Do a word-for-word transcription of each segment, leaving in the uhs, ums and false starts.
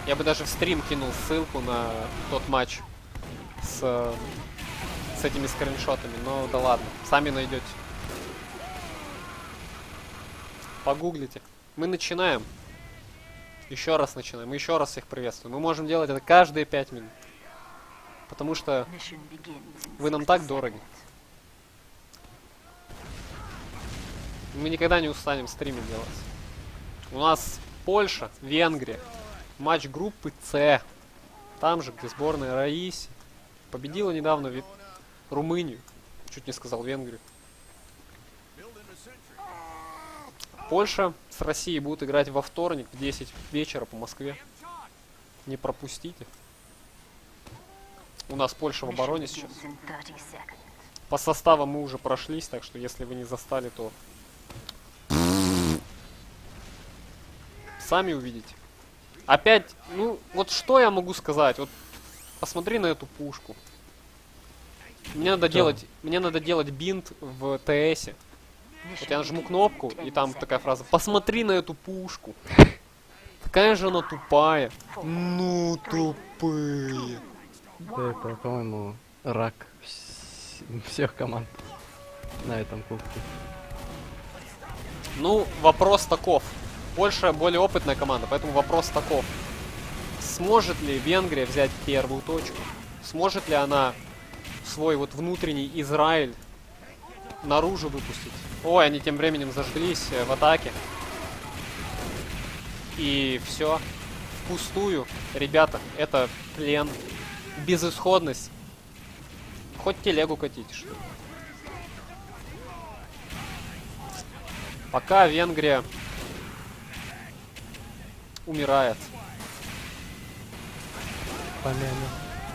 Я бы даже в стрим кинул ссылку на тот матч с, с этими скриншотами, но да ладно, сами найдете. Погуглите. Мы начинаем. Еще раз начинаем. Мы еще раз всех приветствуем. Мы можем делать это каждые пять минут. Потому что вы нам так дороги. Мы никогда не устанем стримы делать. У нас Польша, Венгрия. Матч группы С. Там же, где сборная Раиси. Победила недавно Ви... Румынию. Чуть не сказал Венгрию. Польша с Россией будут играть во вторник в десять вечера по Москве. Не пропустите. У нас Польша в обороне сейчас. По составам мы уже прошлись, так что если вы не застали, то сами увидите. Опять, ну, вот что я могу сказать? Вот посмотри на эту пушку. Мне надо что? делать, мне надо делать бинт в ТСе. Вот я нажму кнопку, и там такая фраза: посмотри на эту пушку. Какая же она тупая. Ну, тупые. Это, по-моему, рак всех команд на этом кубке. Ну, вопрос таков. Польша более опытная команда, поэтому вопрос таков. Сможет ли Венгрия взять первую точку? Сможет ли она свой вот внутренний Израиль наружу выпустить? Ой, они тем временем зажглись в атаке. И все. Впустую. Ребята, это плен. Безысходность. Хоть телегу катите, что ли. Пока Венгрия умирает. Помяну.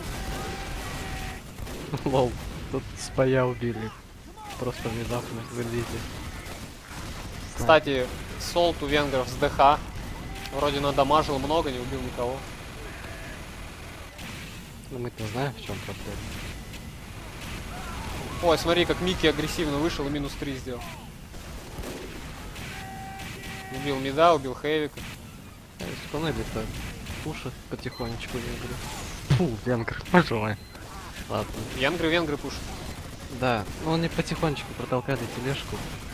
Лол, тут спая убили. Просто внезапно вылезли. Кстати, солт у венгров с ДХ. Вроде надамажил много, не убил никого. Но мы-то знаем, в чем проблема. Ой, смотри, как Микки агрессивно вышел и минус три сделал. Убил мида, убил Хэвика. Спанели-то пушат потихонечку венгры. Фу, венгр, пожалуй. Ладно. Венгры, венгры пушат. Да, ну они потихонечку протолкали тележку.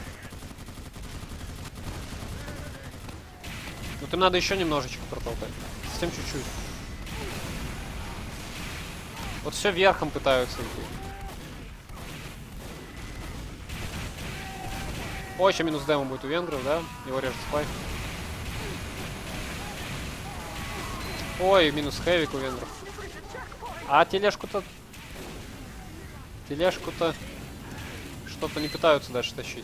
Ну ты надо еще немножечко протолкать. Совсем чуть-чуть. Вот все верхом пытаются идти. Ой, еще минус демо будет у венгров, да? Его режет спай. Ой, минус хэвик у венгров. А тележку-то... Тележку-то... Что-то не пытаются дальше тащить.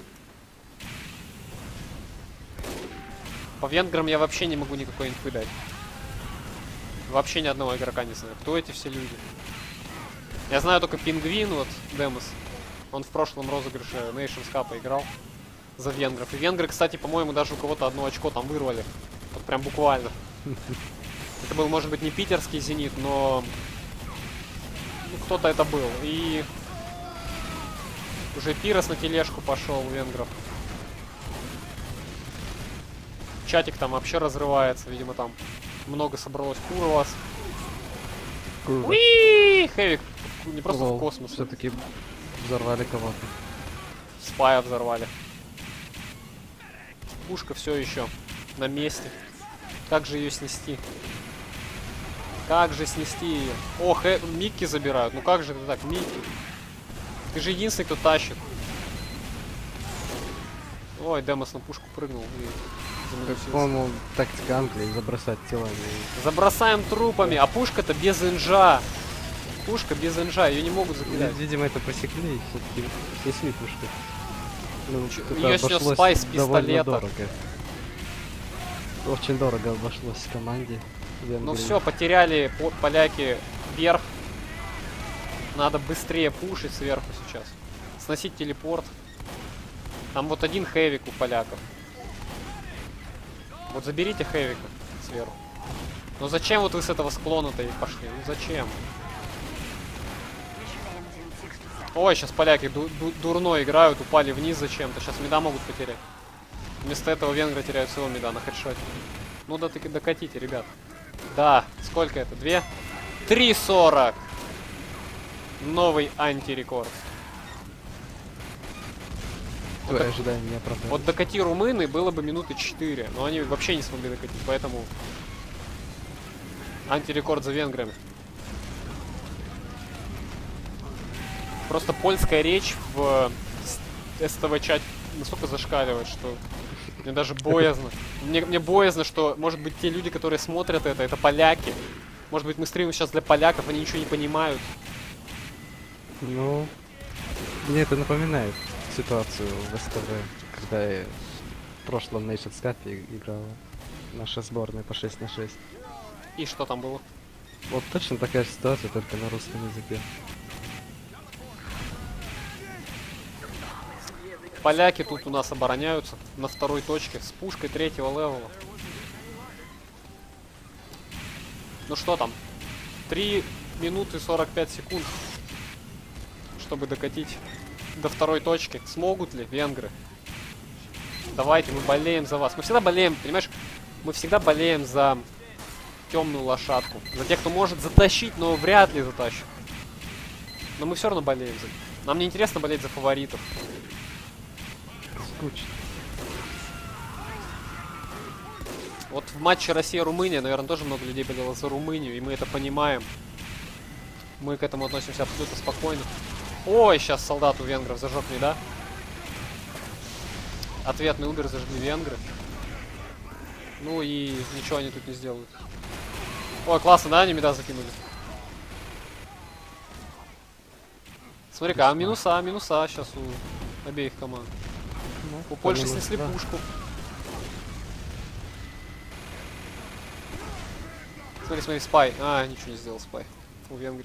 По венграм я вообще не могу никакой инфы дать. Вообще ни одного игрока не знаю. Кто эти все люди? Я знаю только Пингвин, вот, Демос. Он в прошлом розыгрыше Nations Cup играл за венгров. И венгры, кстати, по-моему, даже у кого-то одно очко там вырвали. Вот прям буквально. Это был, может быть, не питерский Зенит, но... Ну, кто-то это был. И... Уже Пирос на тележку пошел у венгров. Чатик там вообще разрывается. Видимо, там много собралось кур у вас. Уи! Хэвик. Не просто Лол, в космос. Все-таки взорвали кого-то. Спая взорвали. Пушка все еще на месте. Как же ее снести? Как же снести ее? О, Хэ... Микки забирают. Ну как же это так, Микки? Ты же единственный, кто тащит. Ой, Демос на пушку прыгнул. По-моему, тактика Англии забросать телами. Забросаем трупами, а пушка-то без инжа. Пушка без инжа, ее не могут закидать. Видимо, это просекли и все-таки снесли пушку. Ну, ее снес спай с пистолета. Дорого. Очень дорого обошлось команде. Ну все, потеряли по поляки вверх. Надо быстрее пушить сверху сейчас. Сносить телепорт. Там вот один хэвик у поляков. Вот заберите хэвика сверху. Ну зачем вот вы с этого склона-то и пошли? Ну зачем? Ой, сейчас поляки ду ду дурно играют, упали вниз зачем-то. Сейчас мида могут потерять. Вместо этого венгры теряют своего мида на хедшоте. Ну да таки докатите, ребят. Да, сколько это? Две? три сорок. Новый антирекорд. Твои ожидания не оправдались. Вот докати румыны было бы минуты четыре, но они вообще не смогли докатить, поэтому антирекорд за венграми. Просто польская речь в СТВ-чате настолько зашкаливает, что мне даже боязно. Мне, мне боязно, что, может быть, те люди, которые смотрят это, это поляки. Может быть, мы стримим сейчас для поляков, они ничего не понимают. Ну, мне это напоминает ситуацию в СТВ, когда я в прошлом Nations Cup играла наша сборная по шесть на шесть. И что там было? Вот точно такая же ситуация, только на русском языке. Поляки тут у нас обороняются на второй точке с пушкой третьего левела. Ну что там? три минуты сорок пять секунд, чтобы докатить до второй точки. Смогут ли венгры? Давайте, мы болеем за вас. Мы всегда болеем, понимаешь? Мы всегда болеем за темную лошадку. За тех, кто может затащить, но вряд ли затащит. Но мы все равно болеем за них. Нам не интересно болеть за фаворитов. Скучно. Вот в матче Россия-Румыния, наверное, тоже много людей болело за Румынию, и мы это понимаем. Мы к этому относимся абсолютно спокойно. Ой, сейчас солдат у венгров зажег не, да? Ответный убер зажгли венгры. Ну и ничего они тут не сделают. Ой, классно, да, они меда закинули. Смотри-ка, а минуса, минуса сейчас у обеих команд. Ну, У Польши минус, снесли да. пушку. Смотри, смотри, спай. А, ничего не сделал спай у Венгрии.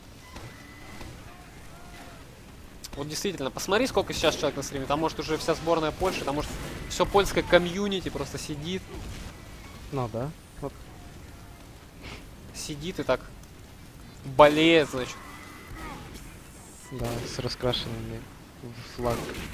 Вот действительно, посмотри, сколько сейчас человек на стриме. Там может уже вся сборная Польши, там может все польское комьюнити просто сидит. Ну да. Вот. Сидит и так болеет, значит. Да, с раскрашенными в флаг.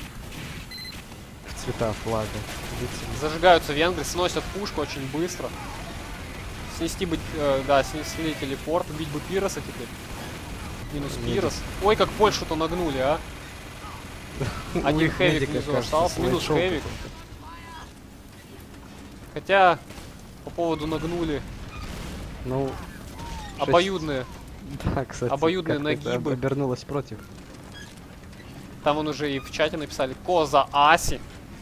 В цвета флага. лицами. Зажигаются венгры, сносят пушку очень быстро. Снести бы, э, да, снесли телепорт, убить бы Пироса теперь. Минус Пирос. Ой, как Польшу-то нагнули, а. Один хэвик внизу остался, минус хэвик. Хотя, по поводу нагнули, Ну, обоюдные. да, кстати, обоюдные как-то это нагибы. обернулось против. Там он уже и в чате написали Коза Аси.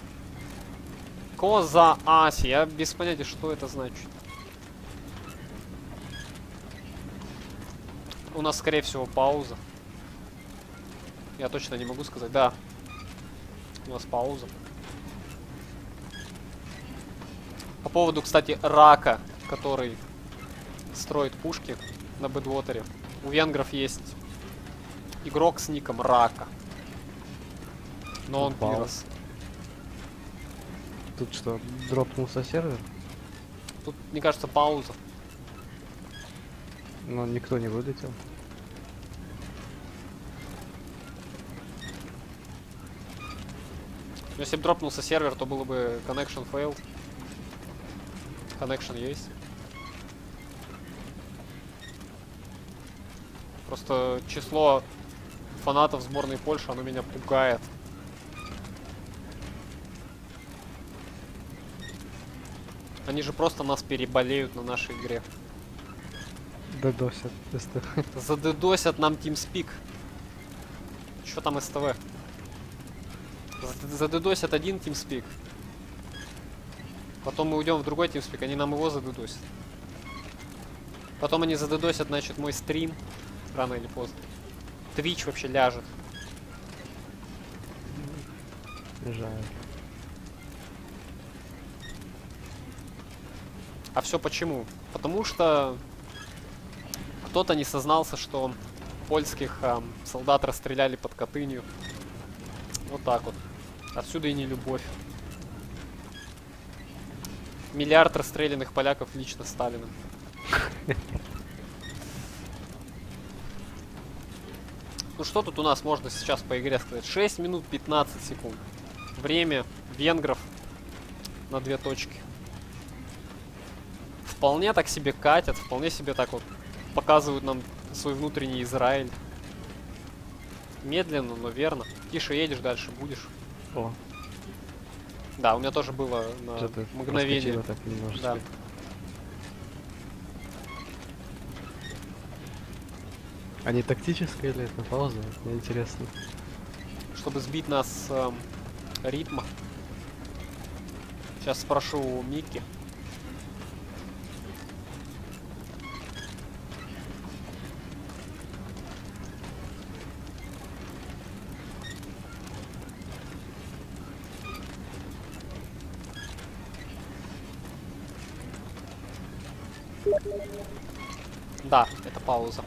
Коза Аси. Я без понятия, что это значит. У нас, скорее всего, пауза. Я точно не могу сказать. Да. У нас пауза. По поводу, кстати, Рака, который строит пушки на Бэдвотере. У венгров есть игрок с ником Рака. Но он Вау. пирос. Тут что, дропнулся сервер? Тут, мне кажется, пауза. Но никто не вылетел. Если бы дропнулся сервер, то было бы connection failed. Connection есть. Просто число фанатов сборной Польши, оно меня пугает. Они же просто нас переболеют на нашей игре. Додосят. Задедосят нам TeamSpeak. Что там СТВ? Задедосят один TeamSpeak. Потом мы уйдем в другой TeamSpeak, они нам его задедосят. Потом они задедосят, значит, мой стрим. Рано или поздно. Twitch вообще ляжет. Жаль. А все почему? Потому что кто-то не сознался, что польских эм, солдат расстреляли под Катынью. Вот так вот. Отсюда и не любовь. Миллиард расстрелянных поляков лично Сталиным. Ну что тут у нас можно сейчас по игре сказать? шесть минут пятнадцать секунд. Время венгров на две точки. В вполне так себе катят, вполне себе так вот показывают нам свой внутренний Израиль. Медленно, но верно. Тише едешь, дальше будешь. О, Да, у меня тоже было на что-то мгновение. проскочило так немножечко. Да. А не тактическая или это пауза? Мне интересно. Чтобы сбить нас с эм, ритма. Сейчас спрошу у Микки. Да, это пауза.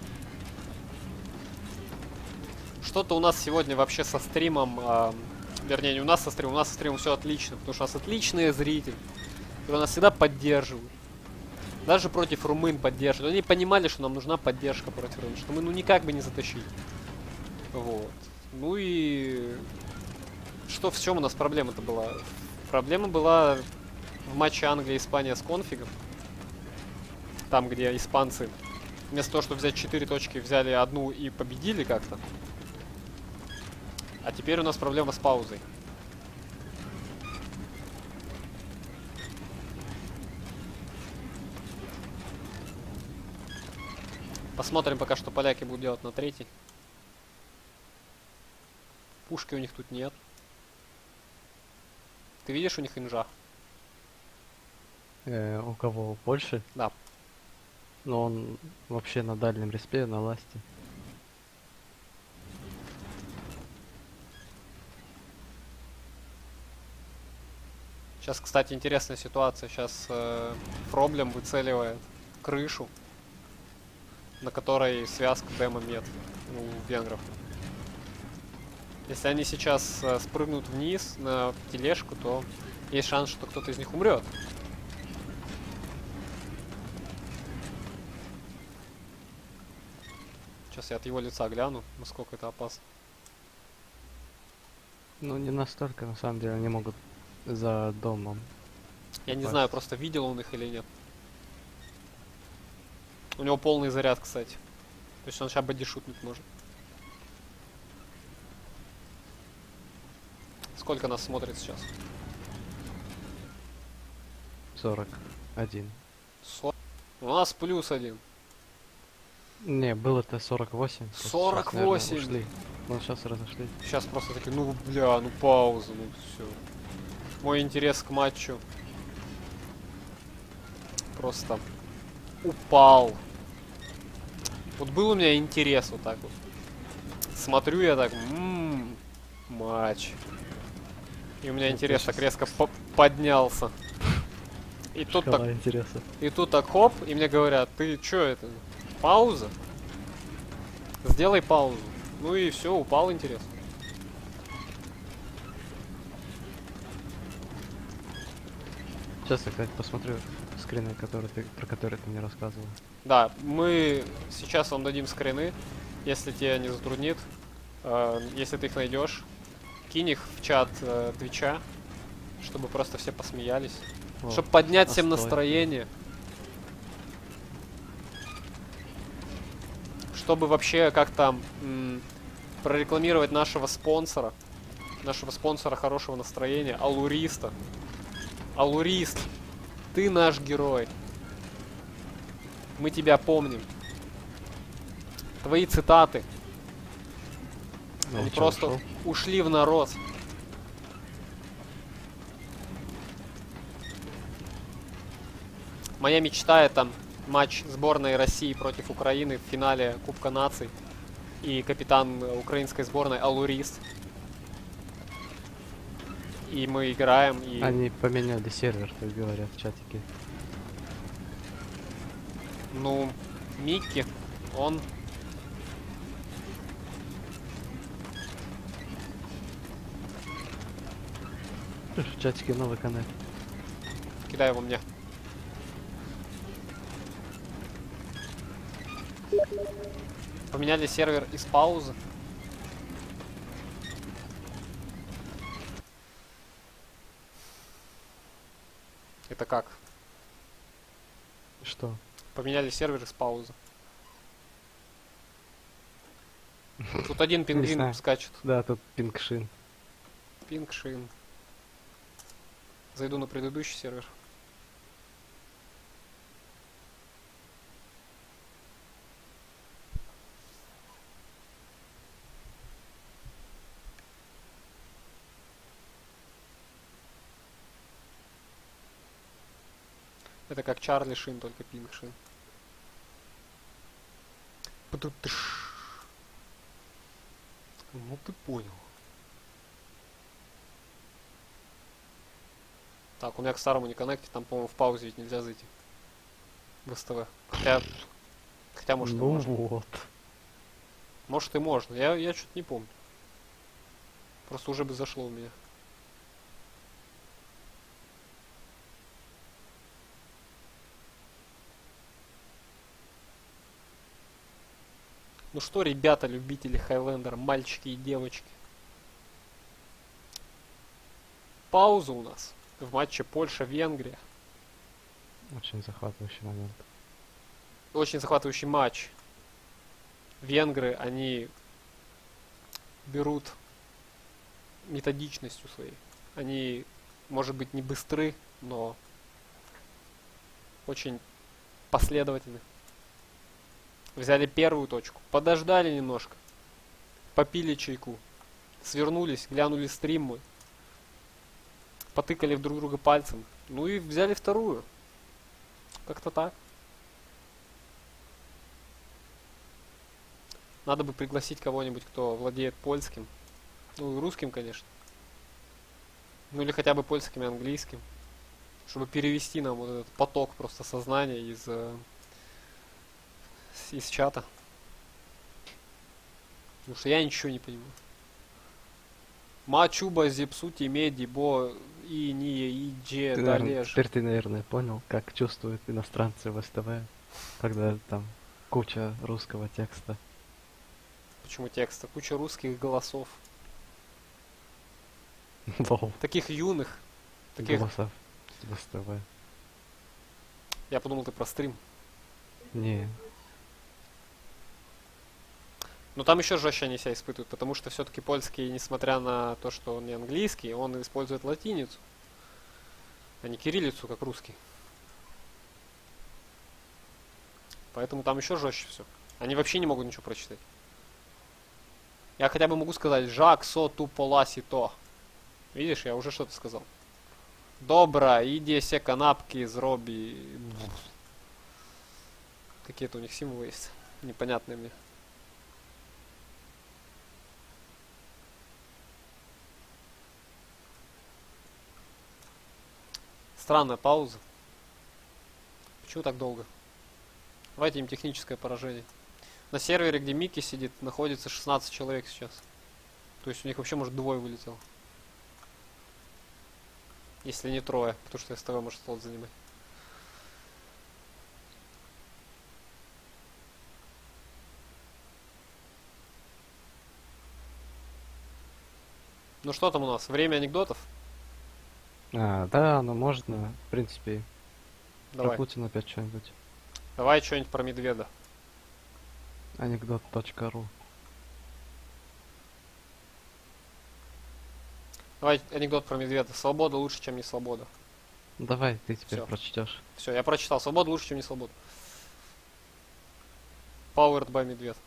Что-то у нас сегодня вообще со стримом, э, вернее, не у нас со стримом, у нас со стримом все отлично, потому что у нас отличные зрители, которые нас всегда поддерживают. Даже против румын поддерживают. Они понимали, что нам нужна поддержка против румын, что мы ну никак бы не затащили. Вот. Ну и что, в чем у нас проблема-то была? Проблема была в матче Англия-Испания с конфигом. Там, где испанцы вместо того, чтобы взять четыре точки, взяли одну и победили как-то. А теперь у нас проблема с паузой. Посмотрим пока, что поляки будут делать на третий. Пушки у них тут нет. Ты видишь у них инжа? Э, у кого? Больше? Да. Но он вообще на дальнем респе, на ласте. Сейчас, кстати, интересная ситуация. Сейчас э, Фроблем выцеливает крышу, на которой связка демо мед у венгров. Если они сейчас э, спрыгнут вниз на тележку, то есть шанс, что кто-то из них умрет. Сейчас я от его лица гляну, насколько это опасно. Ну, не настолько, на самом деле, они могут за домом. Я не попасть. знаю, просто видел он их или нет. У него полный заряд, кстати. То есть он сейчас бодишутнуть может. Сколько нас смотрит сейчас? сорок один. Со- У нас плюс один. Не, было-то сорок восемь. просто сорок щас, наверное, восемь! ушли. Ну, сейчас разошли. Сейчас просто такие, ну бля, ну пауза, ну все. Мой интерес к матчу просто упал. Вот был у меня интерес вот так вот. Смотрю я так, ммм, матч. И у меня Ну, интерес ты так щас- резко по- поднялся. И тут так, Шкала интереса. и тут так хоп, и мне говорят, ты чё это? Пауза? Сделай паузу. Ну и все, упал интерес. Сейчас я, кстати, посмотрю скрины, которые ты, про которые ты мне рассказывал. Да, мы сейчас вам дадим скрины, если тебя не затруднит. Э, если ты их найдешь, кинь их в чат э, Твича, чтобы просто все посмеялись. Вот. Чтобы поднять всем Отстой. настроение. Чтобы вообще как-то м, прорекламировать нашего спонсора. Нашего спонсора хорошего настроения, Алуриста. Алурист, ты наш герой. Мы тебя помним. Твои цитаты, Ну, они чё, просто ушёл? ушли в народ. Моя мечта — это матч сборной России против Украины в финале Кубка наций. И капитан украинской сборной Алурист. И мы играем, и... Они поменяли сервер, так говорят в чатике. Ну, Микки, он... В чатике новый коннект. Кидай его мне. Поменяли сервер из паузы. Это как? Что? Поменяли сервер с паузы. Тут один Не пингвин знаю. скачет. Да, тут пингшин. Пингшин. Зайду на предыдущий сервер. Это как Чарли Шин, только пингшин. Пу-ту-тыш. Ну ты понял. Так, у меня к старому не коннектить, там, по-моему, в паузе ведь нельзя зайти. В СТВ. Хотя, хотя может, и Ну можно. вот. Может и можно. Я, я что-то не помню. Просто уже бы зашло у меня. Ну что, ребята, любители Хайлендера, мальчики и девочки. Пауза у нас в матче Польша-Венгрия. Очень захватывающий момент. Очень захватывающий матч. Венгры, они берут методичностью своей. Они, может быть, не быстры, но очень последовательны. Взяли первую точку, подождали немножко, попили чайку, свернулись, глянули стрим мой, потыкали в друг друга пальцем, ну и взяли вторую. Как-то так. Надо бы пригласить кого-нибудь, кто владеет польским. Ну и русским, конечно. Ну или хотя бы польским и английским. Чтобы перевести нам вот этот поток просто сознания из, э, с- из чата. Потому что я ничего не понимаю. Мачуба, зипсути, меди, бо, и, не, и, дже, Ты, наверное, далеж. теперь ты, наверное, понял, как чувствуют иностранцы в СТВ, когда там куча русского текста. Почему текста? Куча русских голосов. Лол. Таких юных. Таких... Голосов в СТВ. Я подумал, ты про стрим. Не. Но там еще жестче они себя испытывают, потому что все-таки польский, несмотря на то, что он не английский, он использует латиницу, а не кириллицу, как русский. Поэтому там еще жестче все. Они вообще не могут ничего прочитать. Я хотя бы могу сказать «Жак, со, ту, поласи, то». Видишь, я уже что-то сказал. Добра, иди все канапки, зроби. Какие-то у них символы есть. Непонятные мне. Странная пауза. Почему так долго? Давайте им техническое поражение. На сервере, где Микки сидит, находится шестнадцать человек сейчас. То есть у них вообще, может, двое вылетело. Если не трое, потому что СТВ может слот занимать. Ну что там у нас? Время анекдотов? А, да, ну можно, в принципе, про Давай. Путина опять что-нибудь. Давай что-нибудь про медведа. Анекдот точка ру. Давай анекдот про медведа. Свобода лучше, чем не свобода. Давай, ты теперь Всё. прочтешь. Все, я прочитал. Свобода лучше, чем не свобода. Powered by Медведь.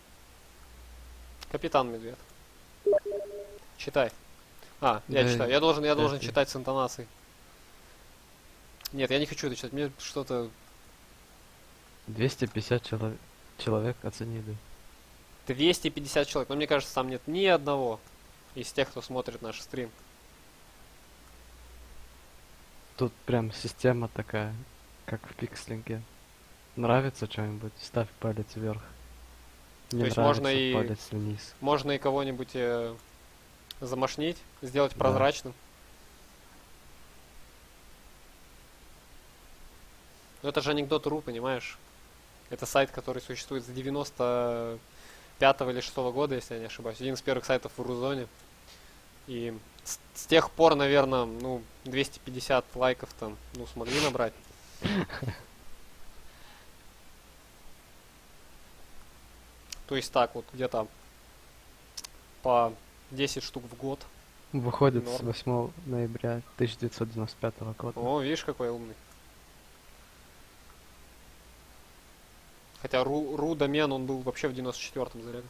Капитан Медведь. Читай. А, я Да, читаю. Я должен, я да, должен ты. читать с интонацией. Нет, я не хочу это читать. Мне что-то... двести пятьдесят чело- человек оценили. двести пятьдесят человек. Но мне кажется, там нет ни одного из тех, кто смотрит наш стрим. Тут прям система такая, как в пикслинге. Нравится что-нибудь, ставь палец вверх. Не То есть нравится, можно и- палец вниз. Можно и кого-нибудь э, замашнить, сделать Да. прозрачным. Но это же анекдот точка ру, понимаешь? Это сайт, который существует с девяносто пятого или шестого года, если я не ошибаюсь. Один из первых сайтов в Рузоне. И с, с тех пор, наверное, ну, двести пятьдесят лайков там, ну, смогли набрать. То есть так вот, где-то по десять штук в год. Выходит с Норм. восьмого ноября тысяча девятьсот девяносто пятого года. О, видишь, какой я умный. Хотя ру, ру домен, он был вообще в девяносто четвёртом заряде.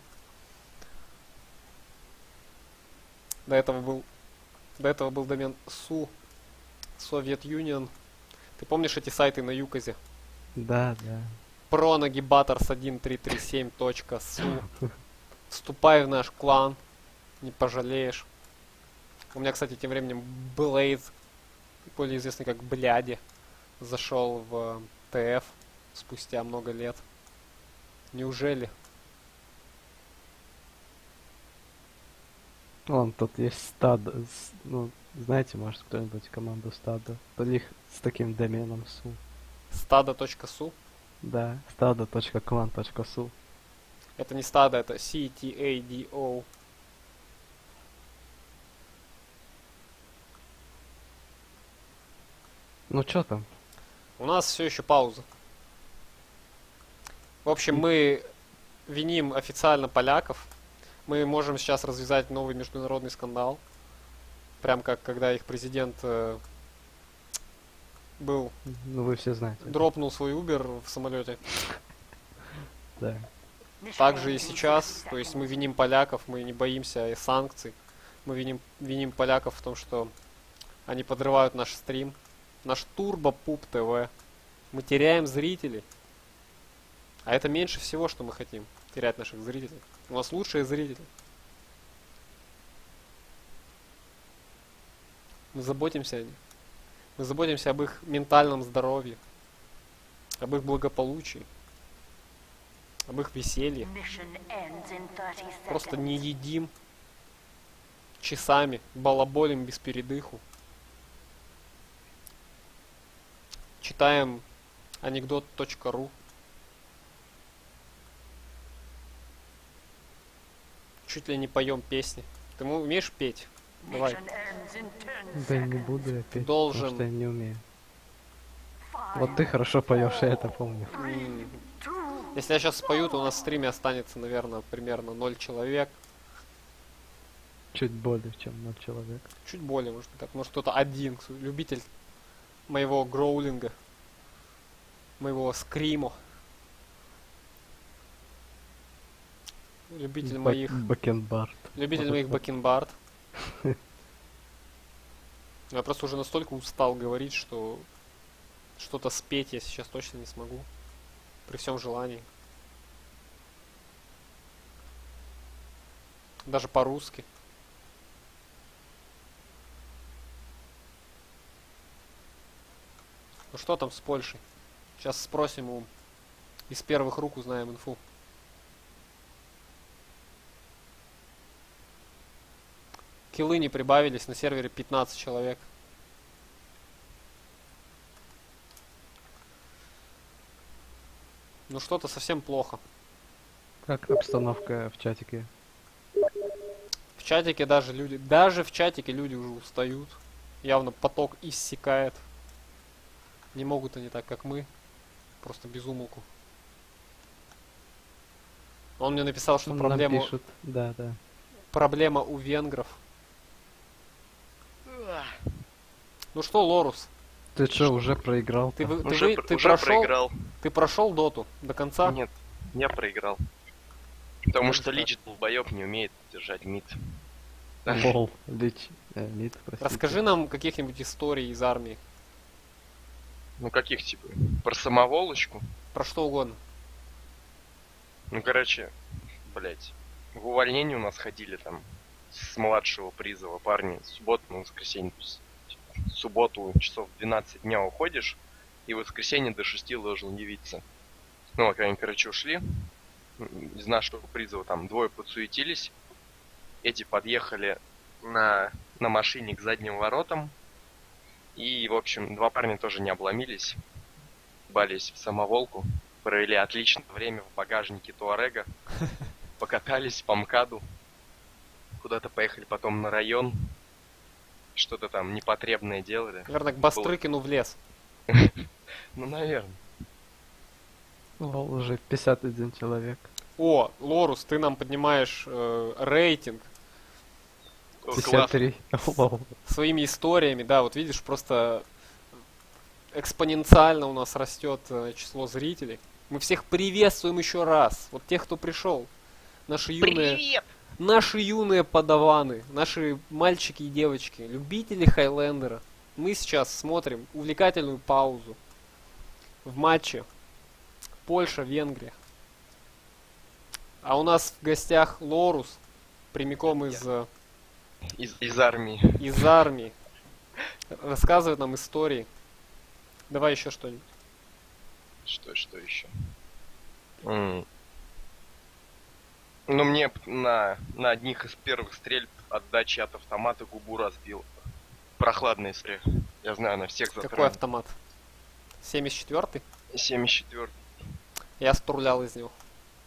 До этого был... До этого был домен су. Soviet Union. Ты помнишь эти сайты на Юказе? Да, да. Pronagibators один три три семь точка су. Вступай в наш клан. Не пожалеешь. У меня, кстати, тем временем Блейд, более известный как Бляди, зашел в ТФ спустя много лет. Неужели? Вон, тут есть стадо. с- Ну, знаете, может, кто-нибудь команду стадо? У них с таким доменом су. Стадо.су. Да, стадо.клан.су. Это не стадо, это си ти эй ди о. Ну чё там? У нас все еще пауза. В общем, мы виним официально поляков. Мы можем сейчас развязать новый международный скандал. Прям как когда их президент э, был, Ну вы все знаете. дропнул свой Uber в самолете. Да. Так же и сейчас. То есть мы виним поляков, мы не боимся и санкций. Мы виним, виним поляков в том, что они подрывают наш стрим. Наш Турбо Пуп ТВ. Мы теряем зрителей. А это меньше всего, что мы хотим. Терять наших зрителей. У нас лучшие зрители. Мы заботимся о них. Мы заботимся об их ментальном здоровье. Об их благополучии. Об их веселье. Просто не едим часами, балаболим без передыху. Читаем анекдот точка ру. Чуть ли не поем песни. Ты ему умеешь петь? Давай. Да не буду я петь, Должен. потому что я не умею. Вот ты хорошо поешь, я это помню. М. Если я сейчас спою, то у нас в стриме останется, наверное, примерно ноль человек. Чуть более, чем ноль человек. Чуть более, может быть, так. Может, кто-то один, кто- любитель моего гроулинга. Моего скримо. Любитель Бак- моих... Бакенбард. Любитель Вот моих это. бакенбард. Я просто уже настолько устал говорить, что что-то спеть я сейчас точно не смогу. При всем желании. Даже по-русски. Ну что там с Польшей? Сейчас спросим у... Из первых рук узнаем инфу. Киллы не прибавились, на сервере пятнадцать человек. Ну что-то совсем плохо. Как обстановка в чатике? В чатике даже люди, даже в чатике люди уже устают. Явно поток иссякает. Не могут они так, как мы. Просто без умолку. Он мне написал, что Он нам проблема, пишет. Да, да. проблема у венгров. Ну что, Лорус, Ты что, уже проиграл? ты, вы- ты, Уже, вы- пр- ты уже прошел, проиграл. ты прошел доту до конца? Нет, я проиграл. Потому Ну, что так. Лич долбоёб не умеет держать мид. Лол, лич, э, мид, простите. Расскажи нам каких-нибудь историй из армии. Ну каких типа? Про самоволочку? Про что угодно. Ну короче, блять. В увольнении у нас ходили там с младшего призова парни. В субботу, на воскресенье. То есть, в субботу часов двенадцать дня уходишь, и в воскресенье до шести должен явиться. Ну, вот они, короче, ушли. Из нашего призова там двое подсуетились. Эти подъехали на, на машине к задним воротам. И, в общем, два парня тоже не обломились. Бались в самоволку. Провели отличное время в багажнике Туарега. Покатались по МКАДу. Куда-то поехали потом на район. Что-то там непотребное делали. Наверное, к Бастрыкину в лес. Ну, наверное. Лол, уже пятьдесят один человек. О, Лорус, ты нам поднимаешь э, рейтинг О, пятьдесят классно. три. Лол. своими историями. Да, вот видишь, просто экспоненциально у нас растет э, число зрителей. Мы всех приветствуем еще раз. Вот тех, кто пришел. Наши юные, Привет! наши юные подаваны, наши мальчики и девочки, любители Хайлендера. Мы сейчас смотрим увлекательную паузу в матче Польша-Венгрия. А у нас в гостях Лорус, прямиком из, э, Из, из армии. из армии. Рассказывает нам истории. Давай еще что-нибудь. Что, что еще? М. Ну, мне п- на, на одних из первых стрельб отдачи от автомата губу разбил. Прохладная история. Я знаю, на всех Какой затронет. автомат? семьдесят четвёртый? семьдесят четвёртый. Я струлял из него.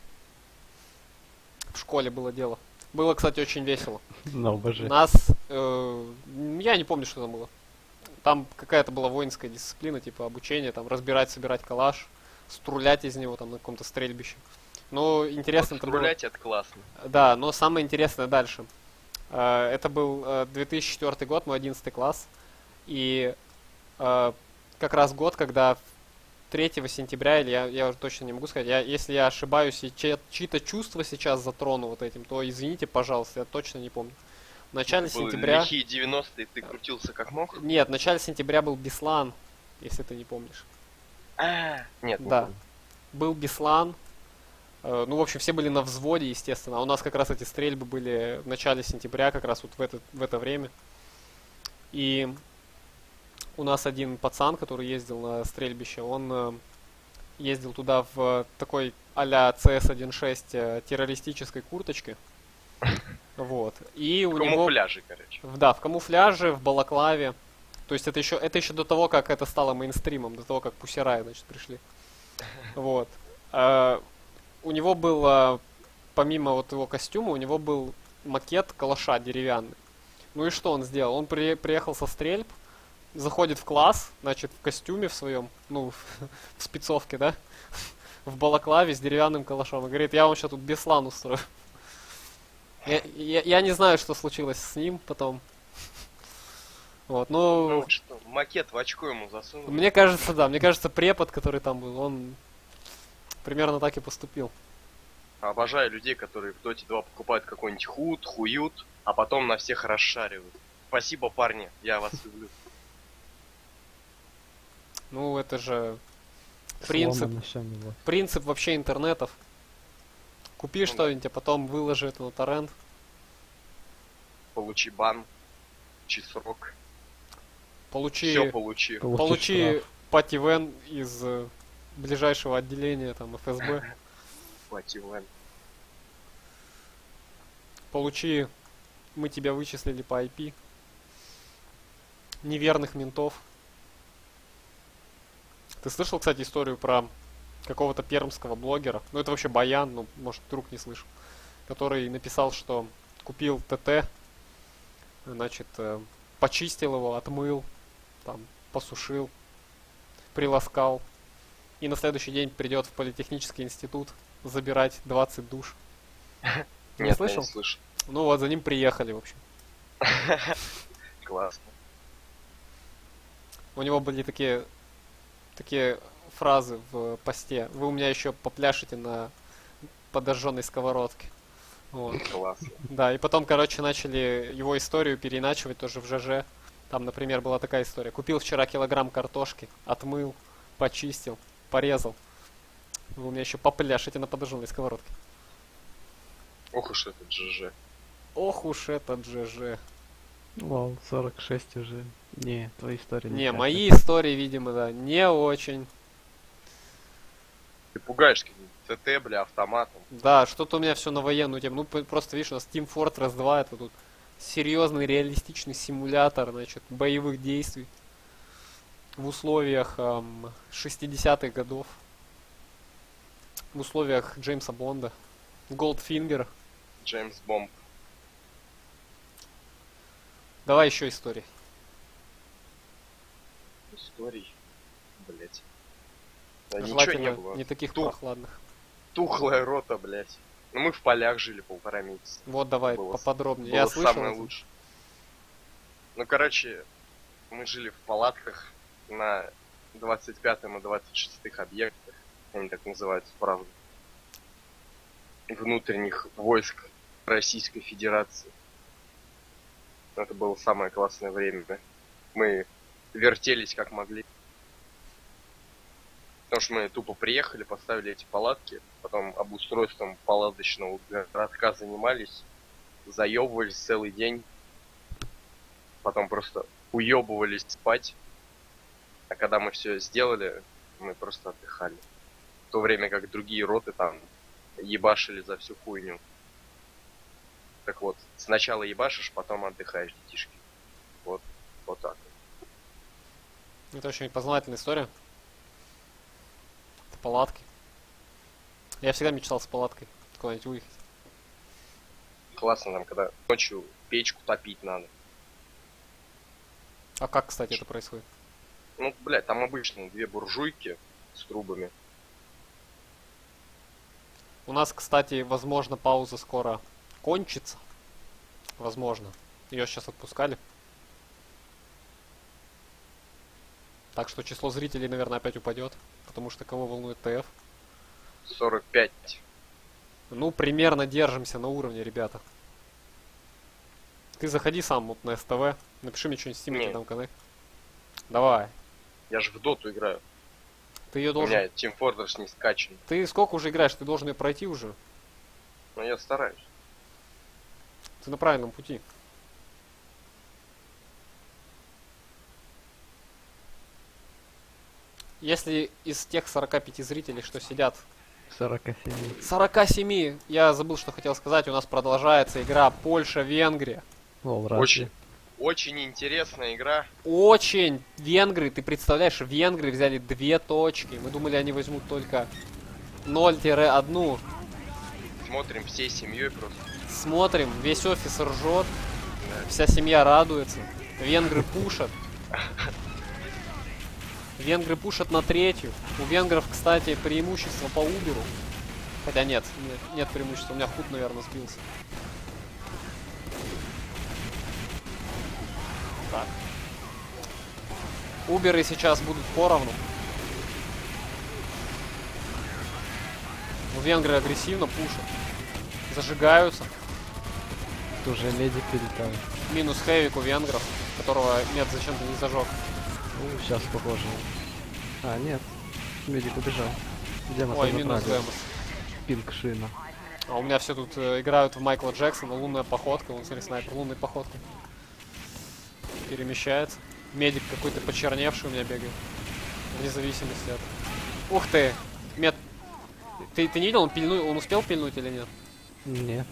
В школе было дело. Было, кстати, очень весело. Ну, боже. Нас... э, я не помню, что там было. Там какая-то была воинская дисциплина, типа обучение, там разбирать, собирать калаш, струлять из него там на каком-то стрельбище. Ну, интересно это было. Стрелять это классно. Да, но самое интересное дальше. Э, Это был э, две тысячи четвёртый год, мой одиннадцатый класс. И э, как раз год, когда третьего сентября, или я, я уже точно не могу сказать, я, если я ошибаюсь и чьи- чьи-то чувства сейчас затрону вот этим, то извините, пожалуйста, я точно не помню. В начале Были сентября... лихие девяностые, ты крутился как мог? Нет, в начале сентября был Беслан, если ты не помнишь. А, нет, не Да. помню. Был Беслан. Э, Ну, в общем, все были на взводе, естественно. А у нас как раз эти стрельбы были в начале сентября, как раз вот в это, в это время. И у нас один пацан, который ездил на стрельбище, он э, ездил туда в такой а-ля си эс один шесть э, террористической курточке. Вот. И В у него... камуфляже, короче. В- Да, в камуфляже, в балаклаве. То есть это еще, это еще до того, как это стало мейнстримом, до того, как Пусирай, значит, пришли. Вот. А, у него был, а, помимо вот его костюма, у него был макет калаша деревянный. Ну и что он сделал? Он при- приехал со стрельб, заходит в класс, значит, в костюме в своем, ну, в спецовке, да, в балаклаве с деревянным калашом. И говорит, я вам сейчас тут Беслан устрою. Я, я, я не знаю, что случилось с ним потом. Вот, ну, Ну что, макет в очко ему засунул. мне кажется, да, мне кажется, препод, который там был, он примерно так и поступил. Обожаю людей, которые в Доте два покупают какой-нибудь худ, хуют, а потом на всех расшаривают. Спасибо, парни, я вас люблю. Ну, это же принцип, Сломано всё него. принцип вообще интернетов. Купи Ну да. что-нибудь, а потом выложи это на торрент. Получи бан, получи срок, Получи, все получи. Получишь получи штраф. пати-вен из э, ближайшего отделения, там, эф эс бэ. Хватит, Вен. Получи, мы тебя вычислили по ай пи. Неверных ментов. Ты слышал, кстати, историю про какого-то пермского блогера? Ну, это вообще Баян, ну, может, вдруг не слышал. Который написал, что купил ТТ, значит, э, почистил его, отмыл, там, посушил, приласкал. И на следующий день придет в политехнический институт забирать двадцать душ. Не Нет, я слышал? не слышал. Ну вот, за ним приехали, в общем. Классно. У него были такие, такие фразы в посте. Вы у меня еще попляшете на подожженной сковородке. Вот. Классно. Да, и потом, короче, начали его историю переиначивать тоже в ЖЖ. Там, например, была такая история. Купил вчера килограмм картошки, отмыл, почистил, порезал. Вы у меня еще попляшете на подожженной сковородке. Ох уж этот ЖЖ. Ох уж этот ЖЖ. Лол, сорок шесть уже. Не, твои истории Не, катят. мои истории, видимо, да, не очень. Ты пугаешь каким-нибудь ТТ, бля, автоматом. Да, что-то у меня все на военную тему. Ну, п- просто, видишь, у нас Team Fortress два, это тут серьезный реалистичный симулятор, значит, боевых действий в условиях эм, шестидесятых годов, в условиях Джеймса Бонда, Голдфингера. Джеймс Бомб. Давай еще истории. Историй. Блять. Да ничего Желательно не было. не таких Тур. прохладных. тухлая рота, блядь. Ну мы в полях жили полтора месяца. Вот давай Было- поподробнее. Было Я слышал. самое это. лучшее. Ну, короче, мы жили в палатках на двадцать пятом и двадцать шестых объектах. Они так называются, правда. Внутренних войск Российской Федерации. Это было самое классное время. Да? Мы вертелись как могли. Потому что мы тупо приехали, поставили эти палатки, потом обустройством палаточного городка занимались, заебывались целый день, потом просто уебывались спать, а когда мы все сделали, мы просто отдыхали. В то время как другие роты там ебашили за всю хуйню. Так вот, сначала ебашишь, потом отдыхаешь, детишки. Вот, вот так. Это очень познавательная история. Это палатки. Я всегда мечтал с палаткой куда-нибудь уехать. Классно там, когда ночью печку топить надо. А как, кстати, это происходит? Ну, блядь, там обычно две буржуйки с трубами. У нас, кстати, возможно, пауза скоро кончится. Возможно. Ее сейчас отпускали. Так что число зрителей, наверное, опять упадет. Потому что кого волнует ТФ? сорок пять. Ну, примерно держимся на уровне, ребята. Ты заходи сам вот на СТВ. Напиши мне что-нибудь в Steam, Не. там коннект. Давай. Я же в доту играю. Ты ее У должен... меня Team Fortress не скачан. Ты сколько уже играешь? Ты должен ее пройти уже. Но я стараюсь. Ты на правильном пути. Если из тех сорока пяти зрителей, что сидят... сорок семь. сорок семь! Я забыл, что хотел сказать. У нас продолжается игра Польша-Венгрия. О, Очень, очень интересная игра. Очень! Венгры, ты представляешь, венгры взяли две точки. Мы думали, они возьмут только ноль-один. Смотрим всей семьей просто. Смотрим, весь офис ржет. Да. Вся семья радуется. Венгры пушат. Венгры пушат на третью. У венгров, кстати, преимущество по Уберу. Хотя нет, нет, нет преимущества. У меня худ, наверное, сбился. Так. Уберы сейчас будут поровну. У венгры агрессивно пушат. Зажигаются. Уже медик перетал. Минус хэвик у венгров, которого нет зачем-то не зажег. Ну, сейчас похоже. А, нет. Медик убежал. Демос Ой, минус забрали. Демос. Пинг шина. А у меня все тут э, играют в Майкла Джексона, лунная походка, вон смотри, снайпер, лунной походкой. Перемещается. Медик какой-то почерневший у меня бегает. Вне зависимости от... Ух ты! Мед... Ты, ты не видел, он пильнул, он успел пильнуть или нет? Нет.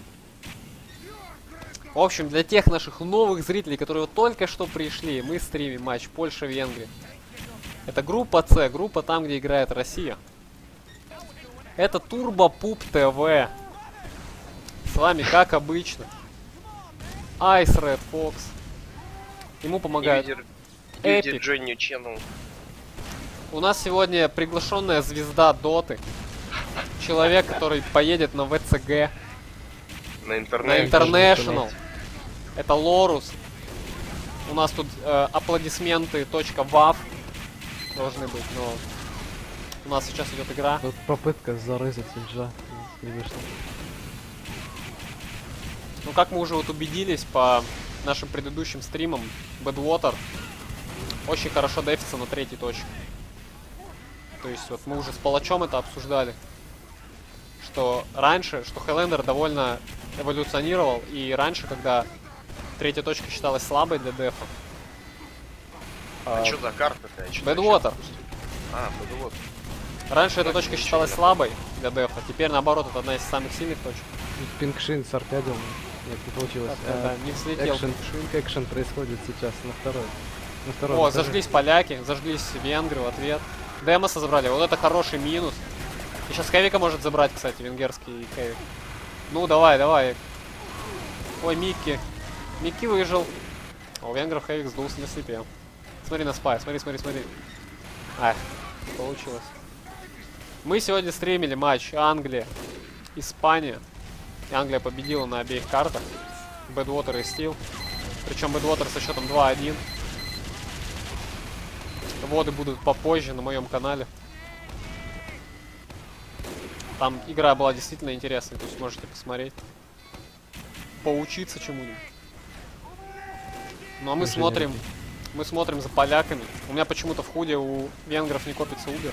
В общем, для тех наших новых зрителей, которые вот только что пришли, мы стримим матч Польша-Венгрия. Это группа С, группа там, где играет Россия. Это Turbo Pup ТВ. С вами, как обычно, Ice Red Fox. Ему помогает Юзер, Epic. юзер Джонни Channel. У нас сегодня приглашенная звезда Доты. Человек, который поедет на ВЦГ. На На интернете. International. Это Лорус. У нас тут э, аплодисменты .вав должны быть, но у нас сейчас идет игра. Тут попытка зарызать инжа. Не вышло. Ну, как мы уже вот убедились по нашим предыдущим стримам, Badwater очень хорошо дефится на третьей точке. То есть вот мы уже с Палачом это обсуждали, что раньше, что Highlander довольно эволюционировал, и раньше, когда третья точка считалась слабой для дефа. А э, что за карта-то? Я чё-то Badwater. вообще пропустил. А, Badwater. Раньше эта Значит, точка ничего считалась не слабой для дефа, теперь наоборот это одна из самых сильных точек. Пинг шин с аркадиум. Нет, не получилось. Так, да, А, не взлетел. экшен, экшен происходит сейчас на второй. На втором О, этаже. зажглись поляки, зажглись венгры в ответ. Демоса забрали, вот это хороший минус. И сейчас Хэвика может забрать, кстати, венгерский Хэвик. Ну, давай, давай. Ой, Микки. Микки выжил. А у венгров Хэвик сдулся на слепе. Смотри на спай, смотри, смотри, смотри. Ах, получилось. Мы сегодня стримили матч Англия, Испания. И Англия победила на обеих картах. Бэдвотер и Стил. Причем Бэдвотер со счетом два один. Воды будут попозже на моем канале. Там игра была действительно интересной, то есть можете посмотреть. Поучиться чему-нибудь. Ну а мы Уже смотрим. не- Мы смотрим за поляками. У меня почему-то в худе у венгров не копится Убер.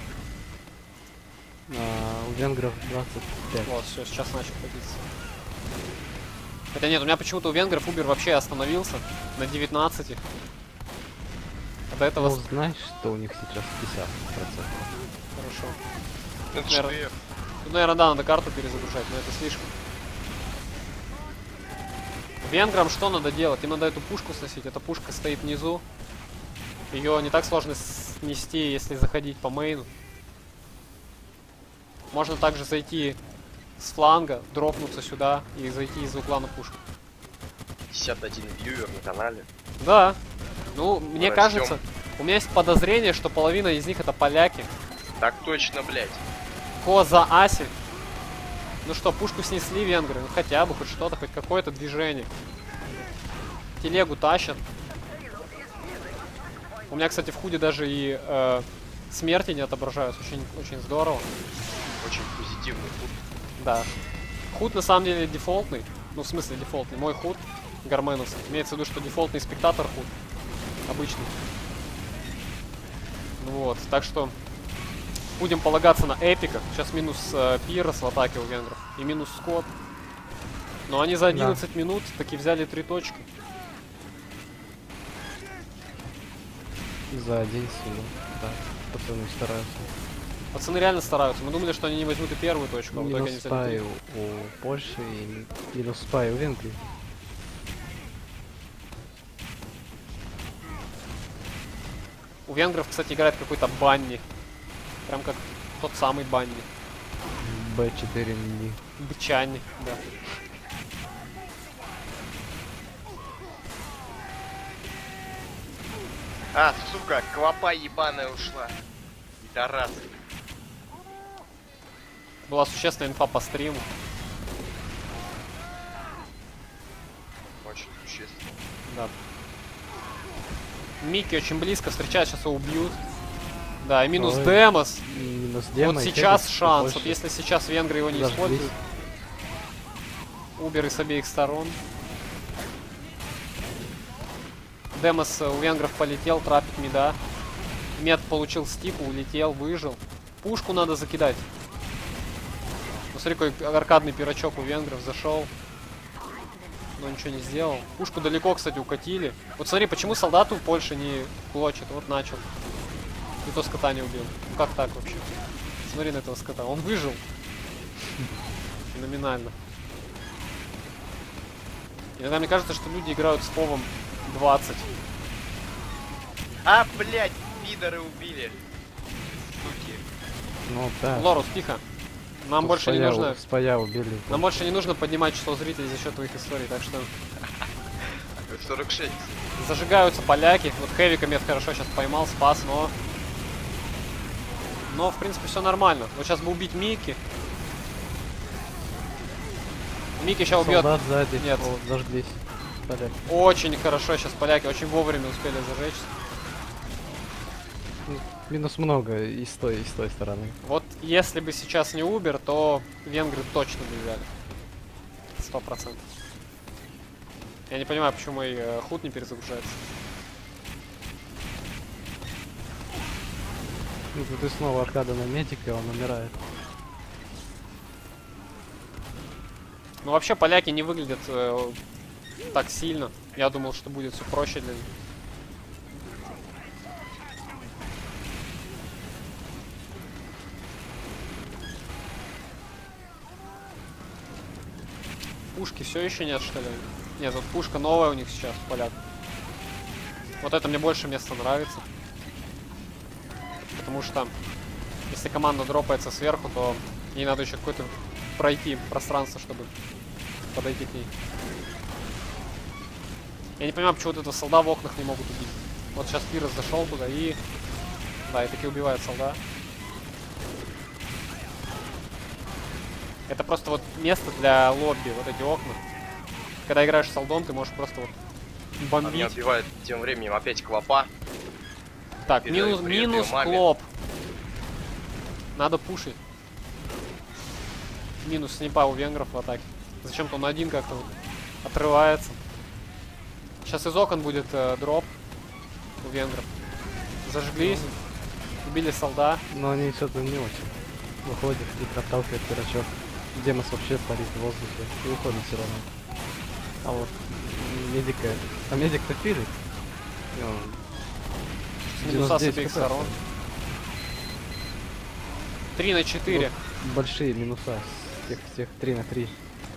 А, у венгров двадцать пять. Вот, все, сейчас начал копиться. Хотя нет, у меня почему-то у венгров Убер вообще остановился на девятнадцати. А до этого... Ну, знаешь, что у них сейчас пятьдесят процентов. Хорошо. Это Наверное. что Тут, наверное, да, надо карту перезагружать, но это слишком. Венграм что надо делать? Им надо эту пушку сносить. Эта пушка стоит внизу. Ее не так сложно снести, если заходить по мейну. Можно также зайти с фланга, дропнуться сюда и зайти из угла на пушку. пятьдесят один вьюер на канале. Да. Ну, мне Растём. кажется, у меня есть подозрение, что половина из них это поляки. Так точно, блядь. Коза Аси. Ну что, пушку снесли венгры, ну хотя бы хоть что-то, хоть какое-то движение. Телегу тащат. У меня, кстати, в худе даже и э, смерти не отображаются, очень, очень здорово. Очень позитивный худ. Да. Худ на самом деле дефолтный. Ну, в смысле дефолтный. Мой худ гарменовский. Имеется в виду, что дефолтный спектатор худ. Обычный. Ну вот, так что будем полагаться на эпика. Сейчас минус э, Пирос в атаке у венгров. И минус Скотт. Но они за одиннадцать минут таки взяли три точки. За одиннадцать минут, да. Пацаны стараются. Пацаны реально стараются. Мы думали, что они не возьмут и первую точку, а в итоге они Минус взяли спай три. у, у Польши и минус спай у Венгрии. У венгров, кстати, играет какой-то Банни. Прям как тот самый Банни. бэ четыре мини. Бычани, да. А, сука, клопа ебаная ушла. Пидорас. Была существенная инфа по стриму. Очень существенно. Да. Микки очень близко встречает, сейчас его убьют. Да, и минус Ой. Демос. Минус Дема. Вот и сейчас Хевик, шанс. Польша. Вот если сейчас венгры его не Дождались. используют. Уберы с обеих сторон. Демос э, у венгров полетел, трапит мида. Мед получил стику, улетел, выжил. Пушку надо закидать. Ну, смотри, какой аркадный пирочок у венгров зашел. Но ничего не сделал. Пушку далеко, кстати, укатили. Вот смотри, почему солдату в Польше не клочит. Вот начал. И то скота не убил. Ну как так вообще? Смотри на этого скота. Он выжил. Феноменально. Иногда мне кажется, что люди играют с Повом двадцать. А, блядь, пидоры убили. Суки. Ну да. Лорус, тихо. Нам Тут больше не спая нужно. у- Спая убили. Нам больше не нужно поднимать число зрителей за счет твоих историй, так что сорок шесть. зажигаются поляки. Вот Хэвика Мед хорошо сейчас поймал, спас, но. Но в принципе все нормально. Вот сейчас бы убить Микки. Микки сейчас убьет. Солдат сзади. Нет. О, зажглись. Поляки. Очень хорошо сейчас поляки, очень вовремя успели зажечься. Минус много и с той, и с той стороны. Вот если бы сейчас не Убер, то венгры точно бы взяли. Сто процентов. Я не понимаю, почему мой э, худ не перезагружается. Ну, тут и снова аркада на медика, он умирает. Ну вообще поляки не выглядят э, так сильно. Я думал, что будет все проще для них. Пушки все еще нет, что ли? Нет, вот пушка новая у них сейчас, поляк. Вот это мне больше места нравится. Потому что если команда дропается сверху, то ей надо еще какое-то пройти пространство, чтобы подойти к ней. Я не понимаю, почему вот этого солда в окнах не могут убить. Вот сейчас Пирос зашел туда и... Да, и таки убивает солда. Это просто вот место для лобби, вот эти окна. Когда играешь с солдом, ты можешь просто вот А меня бомбить. убивает тем временем опять Клопа. Так, Передаю минус, привет минус её маме. Клоп. Надо пушить. Минус снипа у венгров в атаке. Зачем-то он один как-то вот отрывается. Сейчас из окон будет э, дроп у венгров. Зажглись. Убили солда. Но они что-то не очень. Выходит, их отталкивает пирожок. Демос вообще парит в воздухе и уходит все равно. А вот медика... А медик-то филит. И он Минуса с девяносто девять обеих хп. сторон. три на четыре. Вот большие минуса. Всех, всех три на три.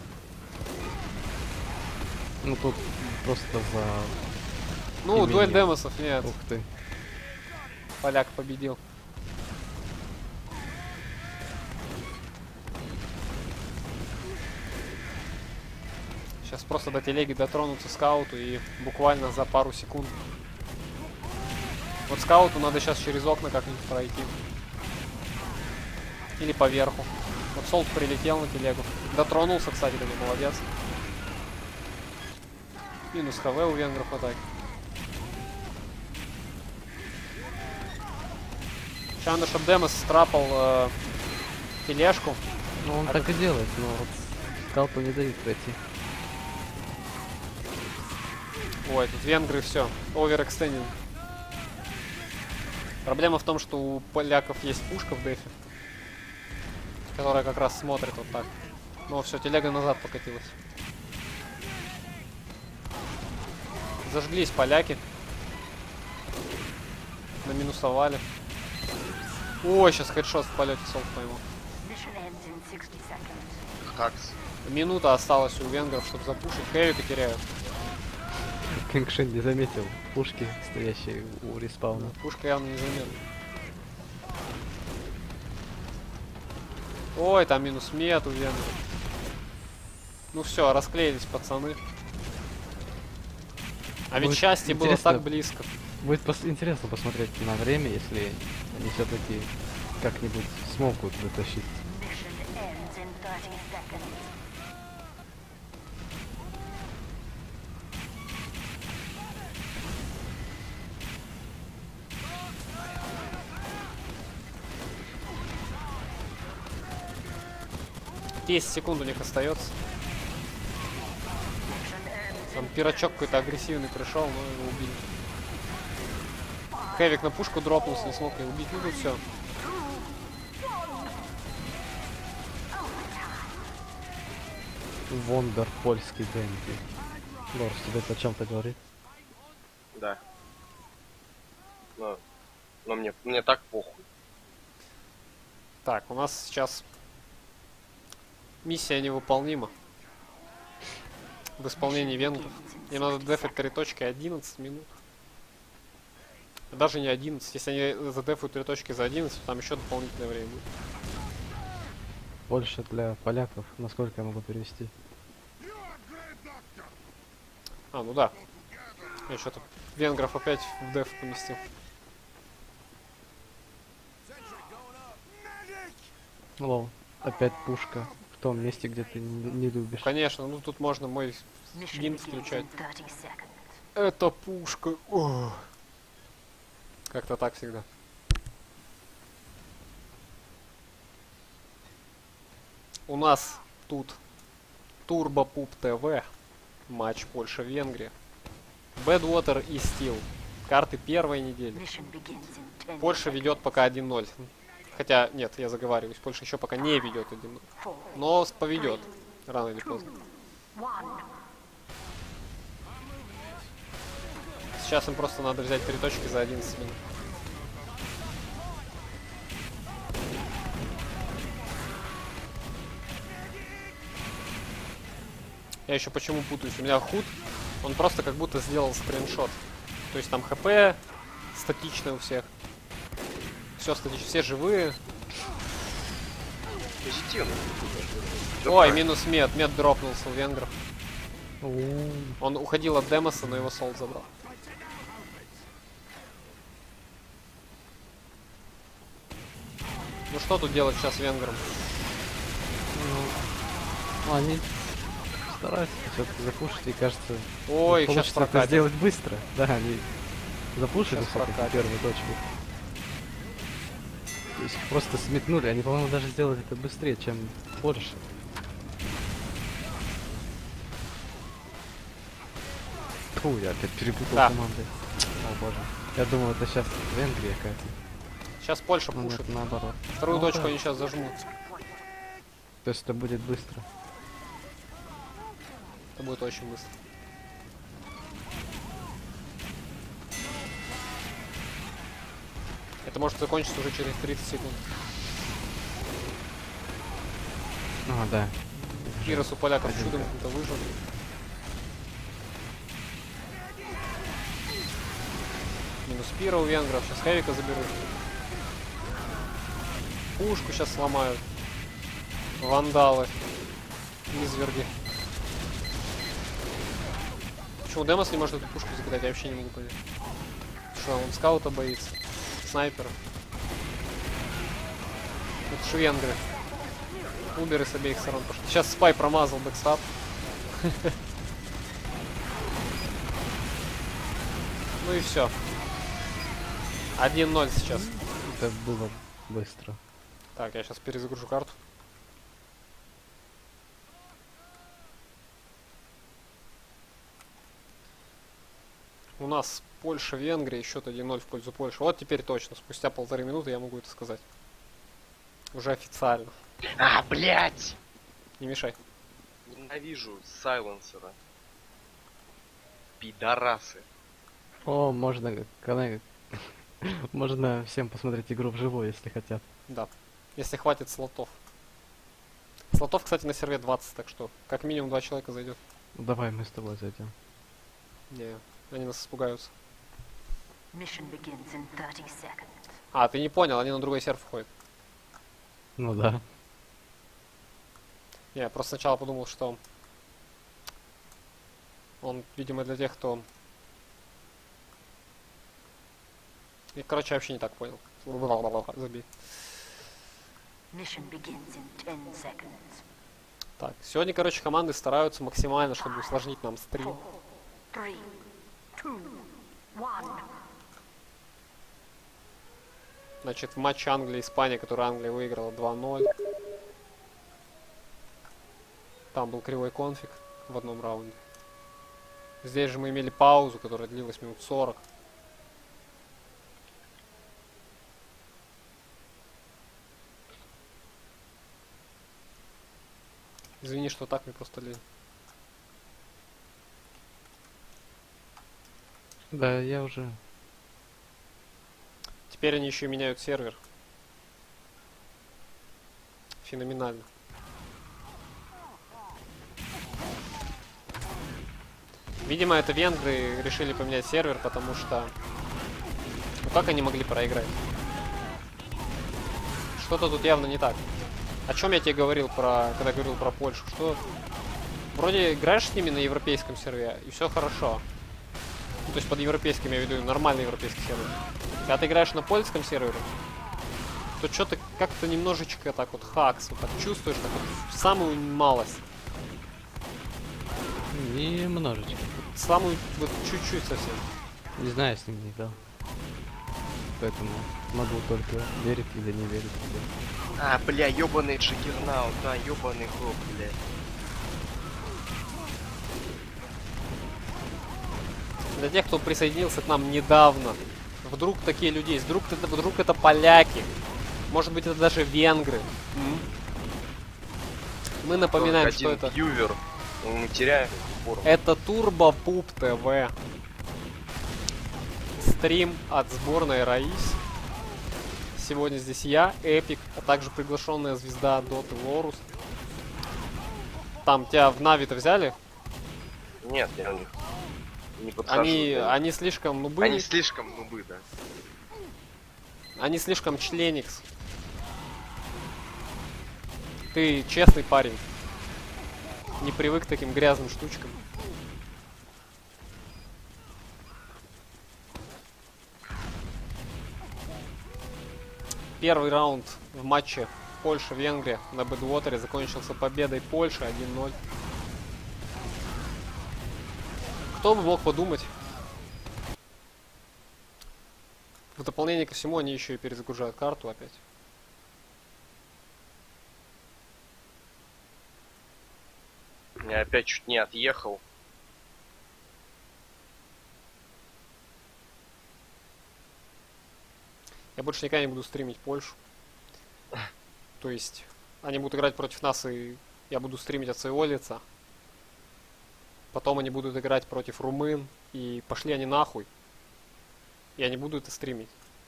Ну тут просто за... Ну, имение. дуэль демосов нет. Ух ты. Поляк победил. Сейчас просто до телеги дотронуться скауту и буквально за пару секунд. Вот скауту надо сейчас через окна как-нибудь пройти. Или поверху. Вот солд прилетел на телегу. Дотронулся, кстати, таки, молодец. Минус ХВ у венгров в атаке. Сейчас надо, чтобы Демос страпал э, тележку. Ну он А так и делает, но вот скауту не дают пройти. Ой, тут венгры все. Оверэкстендинг. Проблема в том, что у поляков есть пушка в дефе, которая как раз смотрит вот так. Ну все, телега назад покатилась. Зажглись поляки. Наминусовали. Ой, сейчас хедшот в полете солд пойму. Хакс. Минута осталась у венгров, чтобы запушить. Хэвика теряют. Кингшин не заметил пушки, стоящие у респауна. Пушка явно не заметна. Ой, там минус мет у венгров. Ну все, расклеились пацаны. А ведь Будет счастье было интересно. так близко. Будет пос- интересно посмотреть на время, если они все-таки как-нибудь смогут вытащить. десять секунд у них остается. Там пирочок какой-то агрессивный пришел, но его убили. Хэвик на пушку дропнулся, не смог ее убить. Ну тут все. Вондер польский Дэнди. Лорс, тебе это о чем-то говорит? Да. Но, но мне, мне так похуй. Так, у нас сейчас миссия невыполнима. В исполнении венгров. Им надо дефать три точки одиннадцать минут. Даже не одиннадцать. Если они задефают три точки за одиннадцать, там еще дополнительное время будет. Больше для поляков, насколько я могу перевести. А, ну да. Я что-то венгров опять в деф поместил. Лол, опять пушка в том месте, где ты не, не любишь. Конечно, ну тут можно мой гинт включать. Это пушка. О. Как-то так всегда. У нас тут Турбопуп ТВ. Матч Польша-Венгрия. Бэдвотер и Стил. Карты первой недели. Польша ведет пока один ноль. Хотя, нет, я заговариваюсь. Польша еще пока не ведет один ноль. Но поведет. Рано или поздно. Сейчас им просто надо взять три точки за одиннадцать минут. Я еще почему путаюсь? У меня худ, он просто как будто сделал скриншот. То есть там хп статично у всех. Все статично, все живые. Позитивно. Ой, минус мед, мед дропнулся у венгров. У-у-у. Он уходил от Демоса, но его солд забрал. Ну что тут делать сейчас венграм? Ну, они стараются все-таки запушить, и кажется, Ой, получится сейчас это прокатит. сделать быстро. Да, они запушили Щас все-таки прокатит. первую точку. То есть их просто сметнули, они, по-моему, даже сделали это быстрее, чем Польша. Фу, я опять перепутал Да. команды. О боже. Я думал, это сейчас Венгрия какая-то. Сейчас Польша Но пушит. нет, наоборот. Вторую Ну точку да. они сейчас зажмут. То есть это будет быстро. Это будет очень быстро. Это может закончиться уже через тридцать секунд. А, да. Кирос у поляков Один чудом Г. каким-то выжил. Минус пира у венгров. Сейчас Хэвика заберут. Пушку сейчас сломают. Вандалы. Изверги. Почему Демос не может эту пушку закидать, я вообще не могу понять. Что, он скаута боится? Снайпера. Это ж венгры. Уберы с обеих сторон пошли. Сейчас Спай промазал бэкстап. Ну и все. один ноль сейчас. Это было быстро. Так, я сейчас перезагружу карту. У нас Польша, Венгрия, счет один ноль в пользу Польши. Вот теперь точно, спустя полторы минуты я могу это сказать. Уже официально. А, блять! Не мешай. Ненавижу сайленсера. Пидорасы. О, можно, коллега, можно всем посмотреть игру вживую, если хотят. Да. Если хватит слотов. Слотов, кстати, на сервере двадцать, так что как минимум два человека зайдет. Ну, давай мы с тобой зайдем. Не, они нас испугаются. Mission begins in thirty seconds. А, ты не понял, они на другой сервер входят. Ну да. Не, я просто сначала подумал, что он, видимо, для тех, кто... И, короче, я вообще не так понял. Забей. Mission begins in ten seconds. Так, сегодня, короче, команды стараются максимально, чтобы усложнить нам стрим. Four, three, two, one. Значит, в матче Англия-Испания, который Англия выиграла два ноль. Там был кривой конфиг в одном раунде. Здесь же мы имели паузу, которая длилась минут сорок. Извини, что так, мне просто лень. Да, я уже... Теперь они еще и меняют сервер. Феноменально. Видимо, это венгры решили поменять сервер, потому что... Ну как они могли проиграть? Что-то тут явно не так. О чем я тебе говорил, про, когда говорил про Польшу? Что вроде играешь с ними на европейском сервере, и все хорошо. Ну, то есть под европейским, я веду нормальный европейский сервер. Когда ты играешь на польском сервере, то что-то как-то немножечко так вот хакс, вот так чувствуешь, так вот, самую малость. Немножечко. Самую, вот чуть-чуть совсем. Не знаю, с ним не играл. Поэтому могу только верить или не верить тебе. А, бля, ёбаный Джиггернаут, да, ёбаный хлоп, бля. Для тех, кто присоединился к нам недавно, вдруг такие люди есть, вдруг это, вдруг это поляки, может быть это даже венгры. М? Мы напоминаем, Один что это... вьювер, мы теряем форму. Это Турбо Пуп ТВ. Стрим от сборной Раис. Сегодня здесь я, Эпик, а также приглашенная звезда Доты Лорус. Там тебя в Нави-то взяли? Нет, я у них не подхожу. Они, да. они слишком нубы. Они слишком нубы, да. Они слишком членикс. Ты честный парень. Не привык к таким грязным штучкам. Первый раунд в матче Польша-Венгрия на Бэдвотере закончился победой Польши один ноль. Кто бы мог подумать? В дополнение ко всему они еще и перезагружают карту опять. Я опять чуть не отъехал. Я больше никогда не буду стримить Польшу. То есть, они будут играть против нас, и я буду стримить от своего лица. Потом они будут играть против румын, и пошли они нахуй. Я не буду это стримить.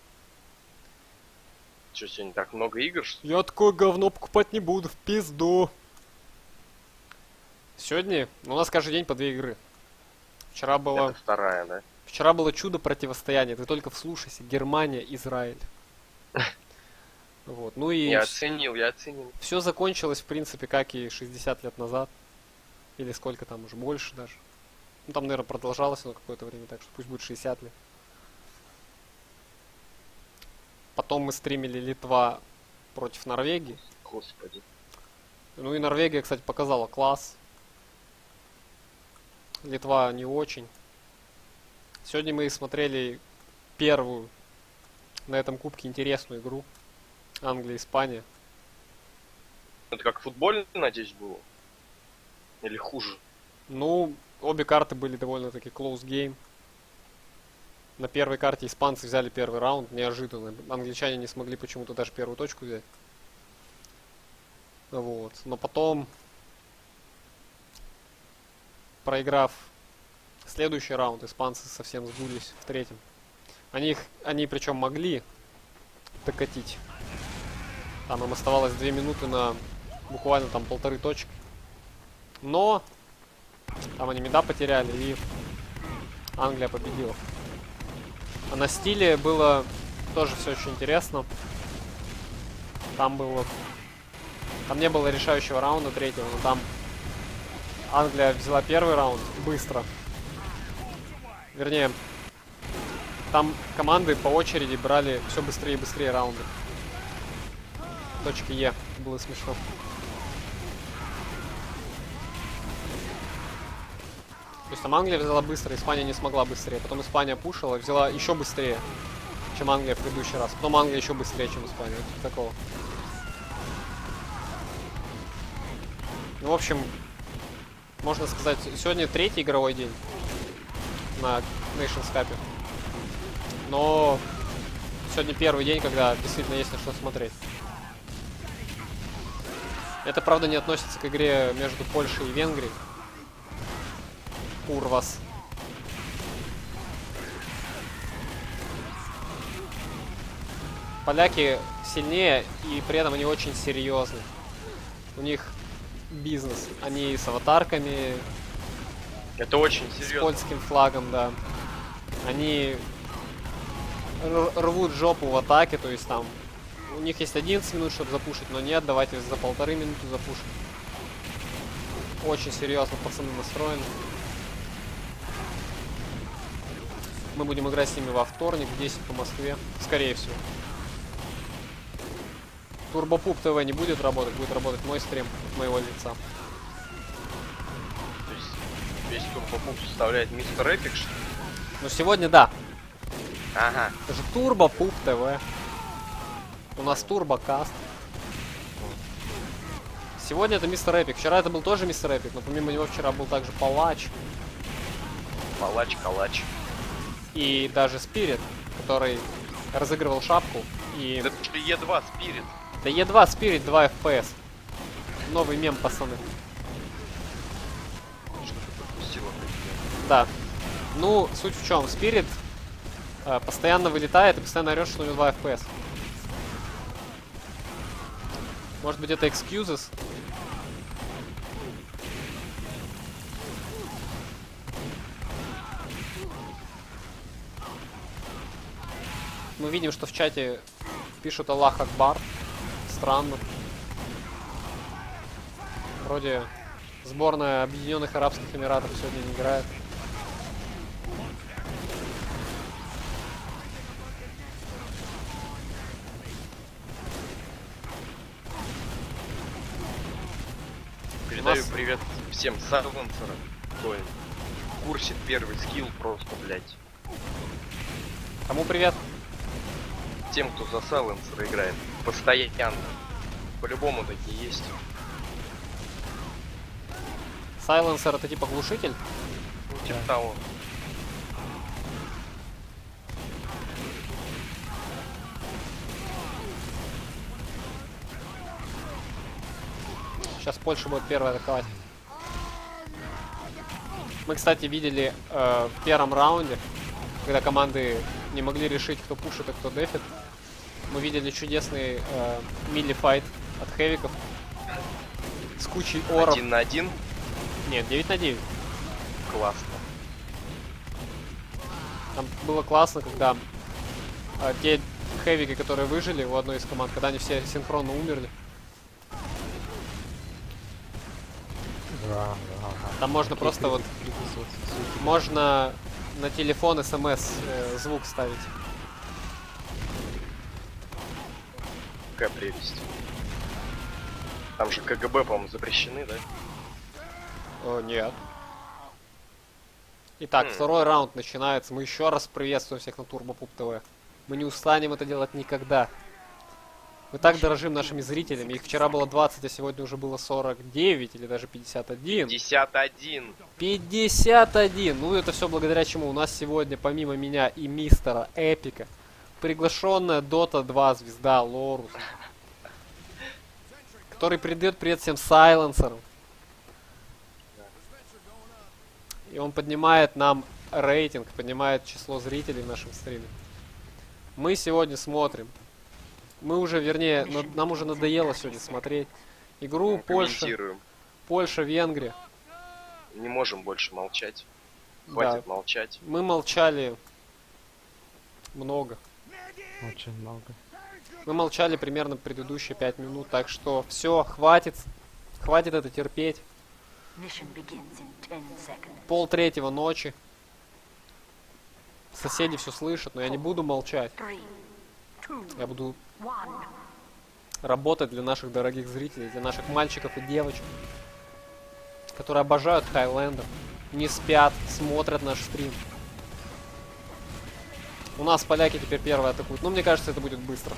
Что, сегодня так много игр, что ли? Я такое говно покупать не буду, в пизду. Сегодня ну, у нас каждый день по две игры. Вчера было... Это вторая, да? Вчера было чудо противостояния. Ты только вслушайся. Германия, Израиль. Вот. Ну и Я оценил, я оценил. все закончилось, в принципе, как и шестьдесят лет назад. Или сколько там уже, больше даже. Ну там, наверное, продолжалось оно какое-то время, так что пусть будет шестьдесят лет. Потом мы стримили Литва против Норвегии. Господи. Ну и Норвегия, кстати, показала класс. Литва не очень. Сегодня мы смотрели первую на этом кубке интересную игру. Англия-Испания. Это как футбольный, надеюсь, было? Или хуже? Ну, обе карты были довольно-таки close game. На первой карте испанцы взяли первый раунд, неожиданно. Англичане не смогли почему-то даже первую точку взять. Вот. Но потом, проиграв следующий раунд, испанцы совсем сдулись в третьем. Они, их, они причем могли докатить. Там им оставалось две минуты на буквально там полторы точки. Но там они меда потеряли, и Англия победила. А на стиле было тоже все очень интересно. Там было... Там не было решающего раунда третьего, но там Англия взяла первый раунд быстро. Вернее, там команды по очереди брали все быстрее и быстрее раунды. Точки Е. Было смешно. То есть там Англия взяла быстро, Испания не смогла быстрее. Потом Испания пушила, взяла еще быстрее, чем Англия в предыдущий раз. Потом Англия еще быстрее, чем Испания. Вот типа такого. Ну, в общем, можно сказать, сегодня третий игровой день на Nations Cup. Но сегодня первый день, когда действительно есть на что смотреть. Это, правда, не относится к игре между Польшей и Венгрией. Урвас. Поляки сильнее, и при этом они очень серьезны. У них бизнес. Они с аватарками, Это очень с серьезно. польским флагом, да. Они р- рвут жопу в атаке, то есть там у них есть одиннадцать минут, чтобы запушить, но нет, давайте за полторы минуты запушим. Очень серьезно пацаны настроены. Мы будем играть с ними во вторник в десять по Москве, скорее всего. Турбопуп ТВ не будет работать, будет работать мой стрим от моего лица. То есть весь турбопуп составляет мистер Эпик, что ли? Но сегодня да. Ага. Это же Турбопуп ТВ. У нас Турбокаст. Сегодня это мистер Эпик. Вчера это был тоже мистер Эпик, но помимо него вчера был также Палач. Палач, калач. И даже Спирит, который разыгрывал шапку. И... Это что Е два Спирит. Да Е два Спирит, два эф пи эс. Новый мем, пацаны. Что ты пропустила? Да. Ну, суть в чем. Спирит э, постоянно вылетает и постоянно орет, что у него два эф пи эс. Может быть, это excuses? Мы видим, что в чате пишут Аллах Акбар. Странно. Вроде сборная Объединенных Арабских Эмиратов сегодня не играет. Передаю нас- привет всем сайленсерам, кто курсит первый скилл просто, блять. Кому привет? Тем, кто за сайленсера играет. Постоянно. По-любому такие есть. Сайленсер это типа глушитель? Ну, типа того. Сейчас Польша будет первая атаковать. Мы, кстати, видели э, в первом раунде, когда команды не могли решить, кто пушит, а кто дефит. Мы видели чудесный э, милли-файт от хэвиков с кучей оров. Один на один. Нет, девять на девять. Классно. Там было классно, когда э, те хэвики, которые выжили у одной из команд, когда они все синхронно умерли. Да, да, да. Там можно просто вот, можно на телефон смс э, звук ставить. Какая прелесть. Там же КГБ, по-моему, запрещены, да? О, нет. Итак, Хм. второй раунд начинается. Мы еще раз приветствуем всех на Турбопуп ТВ. Мы не устанем это делать никогда. Мы так дорожим нашими зрителями. Их вчера было двадцать, а сегодня уже было сорок девять или даже пятьдесят один. пятьдесят один. пятьдесят один! Ну это все благодаря чему у нас сегодня, помимо меня и мистера Эпика, приглашенная Дота два звезда Лорус, который придает привет всем сайленсерам. И он поднимает нам рейтинг, поднимает число зрителей в нашем стриме. Мы сегодня смотрим. Мы уже, вернее, на- нам уже надоело сегодня смотреть игру Польша, Комментируем. Польша, Венгрия. Не можем больше молчать. Да. Хватит молчать. Мы молчали много. Очень много. Мы молчали примерно предыдущие пять минут, так что все, хватит. Хватит это терпеть. Mission begins in ten seconds. Пол третьего ночи. Соседи все слышат, но я не буду молчать. Three, two, Я буду one. работать для наших дорогих зрителей, для наших мальчиков и девочек, которые обожают Хайлендер, не спят, смотрят наш стрим. У нас поляки теперь первые атакуют, но мне кажется, это будет быстро.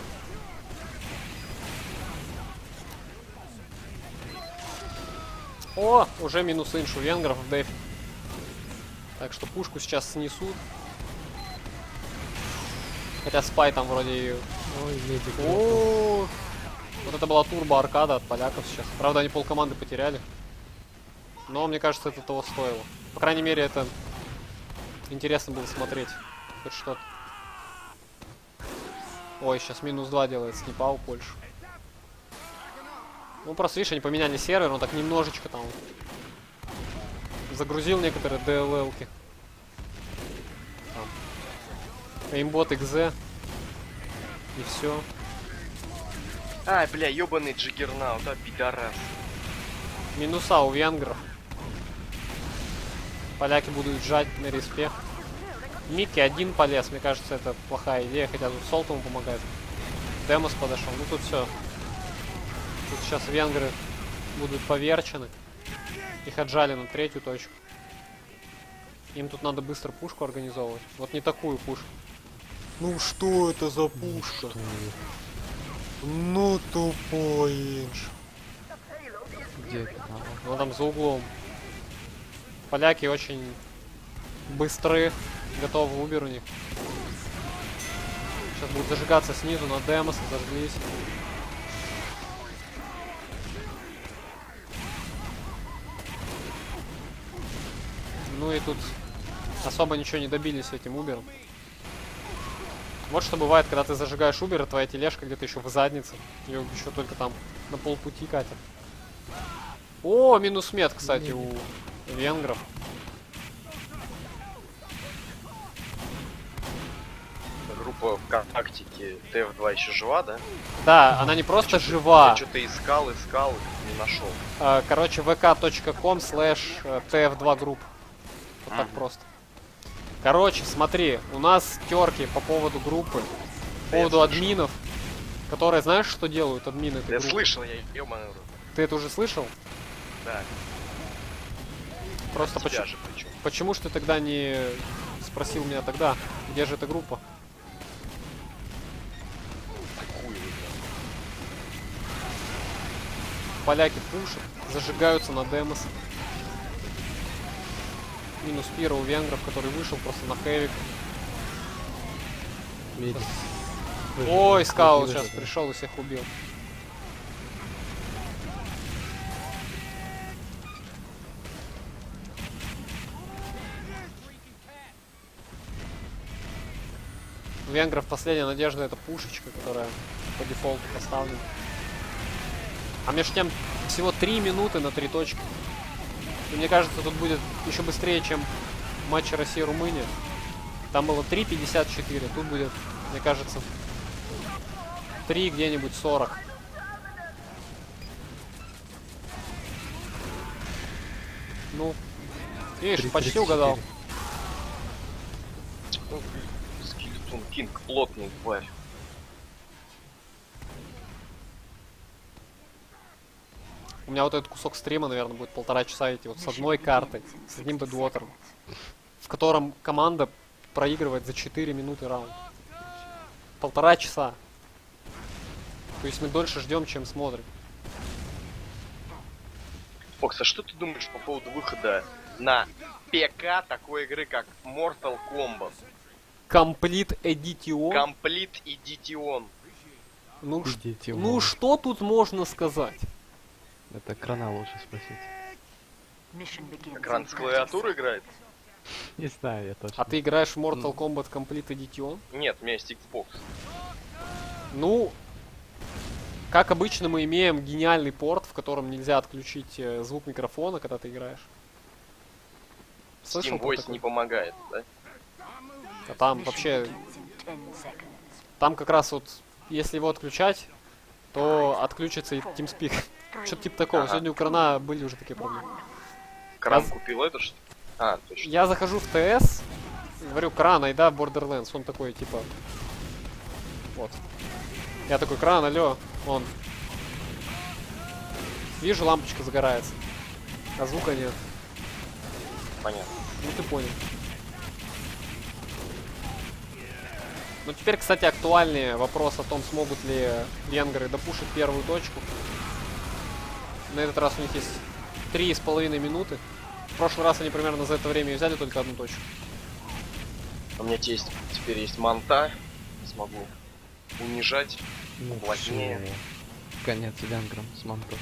О, уже минус инш у венгров в дефе. Так что пушку сейчас снесут. Хотя спай там вроде... и- Ой, медик. О, вот это была турбо-аркада от поляков сейчас. Правда, они полкоманды потеряли. Но мне кажется, это того стоило. По крайней мере, это интересно было смотреть. Хоть что-то. Ой, сейчас минус два делает снипа у Польши. Ну, просто, видишь, они поменяли сервер, он так немножечко там загрузил некоторые ди эл эл-ки. Там. Эймбот икс зет. И все. Ай, бля, ёбаный джиггернаут, а, пидорас. Минуса у венгров. Поляки будут сжать на респе. Микки один полез, мне кажется, это плохая идея, хотя тут Солт ему помогает. Демос подошел, ну тут все. Тут сейчас венгры будут поверчены. Их отжали на третью точку. Им тут надо быстро пушку организовывать. Вот не такую пушку. Ну что это за пушка? Ну тупой инж. Где это? А, Ну там за углом. Поляки очень быстры, готовы убер у них. Сейчас будет зажигаться снизу на демос, зажглись. Ну и тут особо ничего не добились этим убером. Вот что бывает, когда ты зажигаешь убер, и твоя тележка где-то еще в заднице. Ее еще только там на полпути катят. О, минус мед, кстати, у венгров. Группа ВКонтактике Т Ф два еще жива, да? Да, она не просто жива. Я что-то искал, искал, не нашел. А, короче, вэ ка точка ком слэш тэ эф два групп. Вот так Мгм. просто. Короче, смотри, у нас терки по поводу группы, по Да я поводу слышал. админов, которые, знаешь, что делают админы этой Я группы? слышал, я ёбаный в рот. Ты это уже слышал? Да. Просто Тебя почему, же причем. почему ж ты тогда не спросил меня тогда, где же эта группа? Хуй его знает. Поляки пушат, зажигаются на демос. Минус пира у венгров, который вышел просто на хэвик. Медик. Ой, Выжил, скаут выжил, сейчас да. пришел и всех убил. У венгров последняя надежда — это пушечка, которая по дефолту поставлена. А между тем всего три минуты на три точки. И мне кажется, тут будет еще быстрее, чем в матче Россия-Румыния. Там было три пятьдесят четыре, тут будет, мне кажется, три где-нибудь сорок. Ну, видишь, три почти тридцать угадал. четыре. Ну, Скелетон Кинг, плотный тварь. У меня вот этот кусок стрима, наверное, будет полтора часа идти вот с одной картой, с одним Бэдуотером, в котором команда проигрывает за четыре минуты раунд. Полтора часа. То есть мы дольше ждем, чем смотрим. Фокс, а что ты думаешь по поводу выхода на ПК такой игры, как Mortal Kombat? Complete Edition. Complete Edition. Ну, ш- Идите ну вон. что тут можно сказать? Это крана лучше спросить. Mission begins Экран in с thirty клавиатуры seconds. играет? Не знаю, я точно. А ты играешь в Mortal Kombat Complete Edition? Нет, у меня есть Xbox. Ну, как обычно, мы имеем гениальный порт, в котором нельзя отключить э, звук микрофона, когда ты играешь. Слышал Steam про Voice такое? не помогает, да? А там Mission вообще, begins in ten seconds. там как раз вот, если его отключать, то отключится и TeamSpeak. Что-то типа такого. Ага. Сегодня у Крана были уже такие проблемы. Кран Я- купил это что? А, точно. Я захожу в ТС, говорю, Кран, айда в Borderlands. Он такой, типа, вот. Я такой, Кран, алло, он. Вижу, лампочка загорается. А звука нет. Понятно. Ну ты понял. Ну теперь, кстати, актуальнее вопрос о том, смогут ли венгры допушить первую точку. На этот раз у них есть три с половиной минуты. В прошлый раз они примерно за это время и взяли только одну точку. У меня есть, теперь есть манта. Смогу унижать. Ну, Плотнее. всё. Конец венграм с мантом.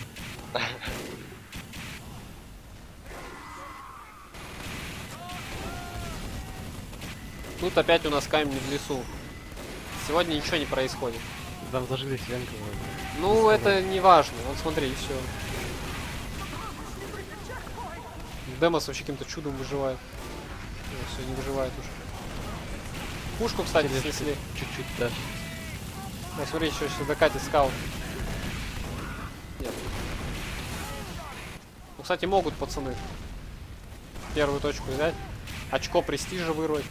Тут опять у нас камень в лесу. Сегодня ничего не происходит. Там зажглись венгры. Ну, это не важно. Вот смотри, и все. Демос вообще каким-то чудом выживает. Все, не выживает уже. Пушку, кстати, снесли. Чуть-чуть дальше. Да, смотри, еще сюда катит скаут. Нет. Ну, кстати, могут пацаны первую точку взять. Очко престижа вырвать.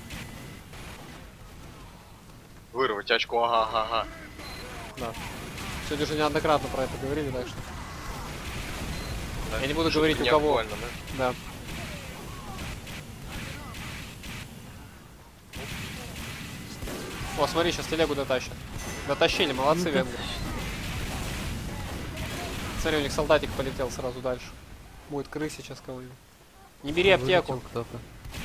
Вырвать очко, ага, ага, ага. Да. Сегодня уже неоднократно про это говорили, так что. Да, Я не буду шутка говорить, у не кого. актуальна, да? Да. О, смотри, сейчас телегу дотащат. Дотащили, молодцы, Ну-ка. венгры. Смотри, у них солдатик полетел сразу дальше. Будет крыс сейчас кого-нибудь. Не бери аптеку. Вылетел кто-то.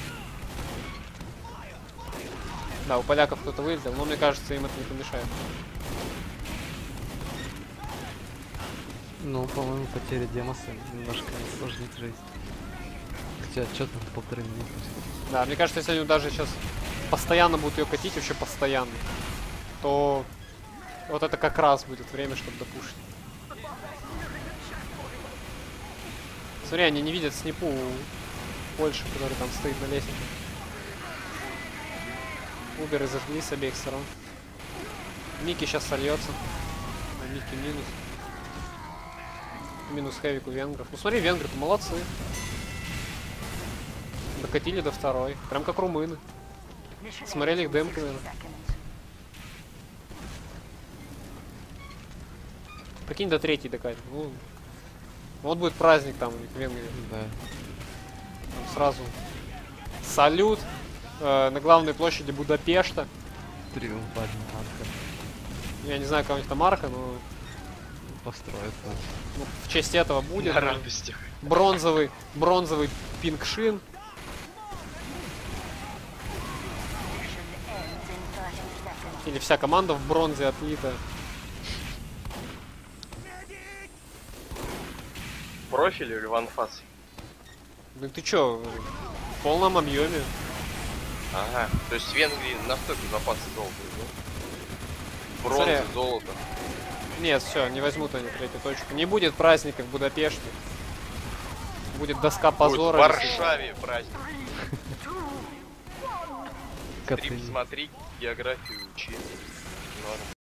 Да, у поляков кто-то вылетел, но мне кажется, им это не помешает. Ну, по-моему, потеря Демоса немножко осложнит жизнь. Хотя, что там, полторы минуты. Да, мне кажется, если они даже сейчас постоянно будут ее катить, вообще постоянно, то вот это как раз будет время, чтобы допушить. Смотри, они не видят снипу у Польши, который там стоит на лестнице. Уберы зажгли с обеих сторон. Микки сейчас сольется. А Микки минус. Минус хэвик у венгров. Ну смотри, венгры-то молодцы. Докатили до второй. Прям как румыны. Mission Смотрели их ends in демку, sixty наверное. seconds. Прикинь, до третьей докатит. Ну, Вот будет праздник там у них в Венгрии. Да. Там сразу салют э, на главной площади Будапешта. Триумфальный арка. Я не знаю, какая у них там арка, но Построят. ну, в честь этого будет. На да. радостях. Бронзовый, бронзовый пингшин. Mission ends in thirty seconds. Или вся команда в бронзе отлита. Профиль или ванфас? Ну ты чё, в полном объеме. Ага. То есть в Венгрии настолько запасы золота, да? Бронзы, Смотри. золото. Нет, все, не возьмут они третью точку. Не будет праздника в Будапеште. Будет доска Будет в позора. Варшаве праздник. Коты. Стрим смотри, географию учи. Норм.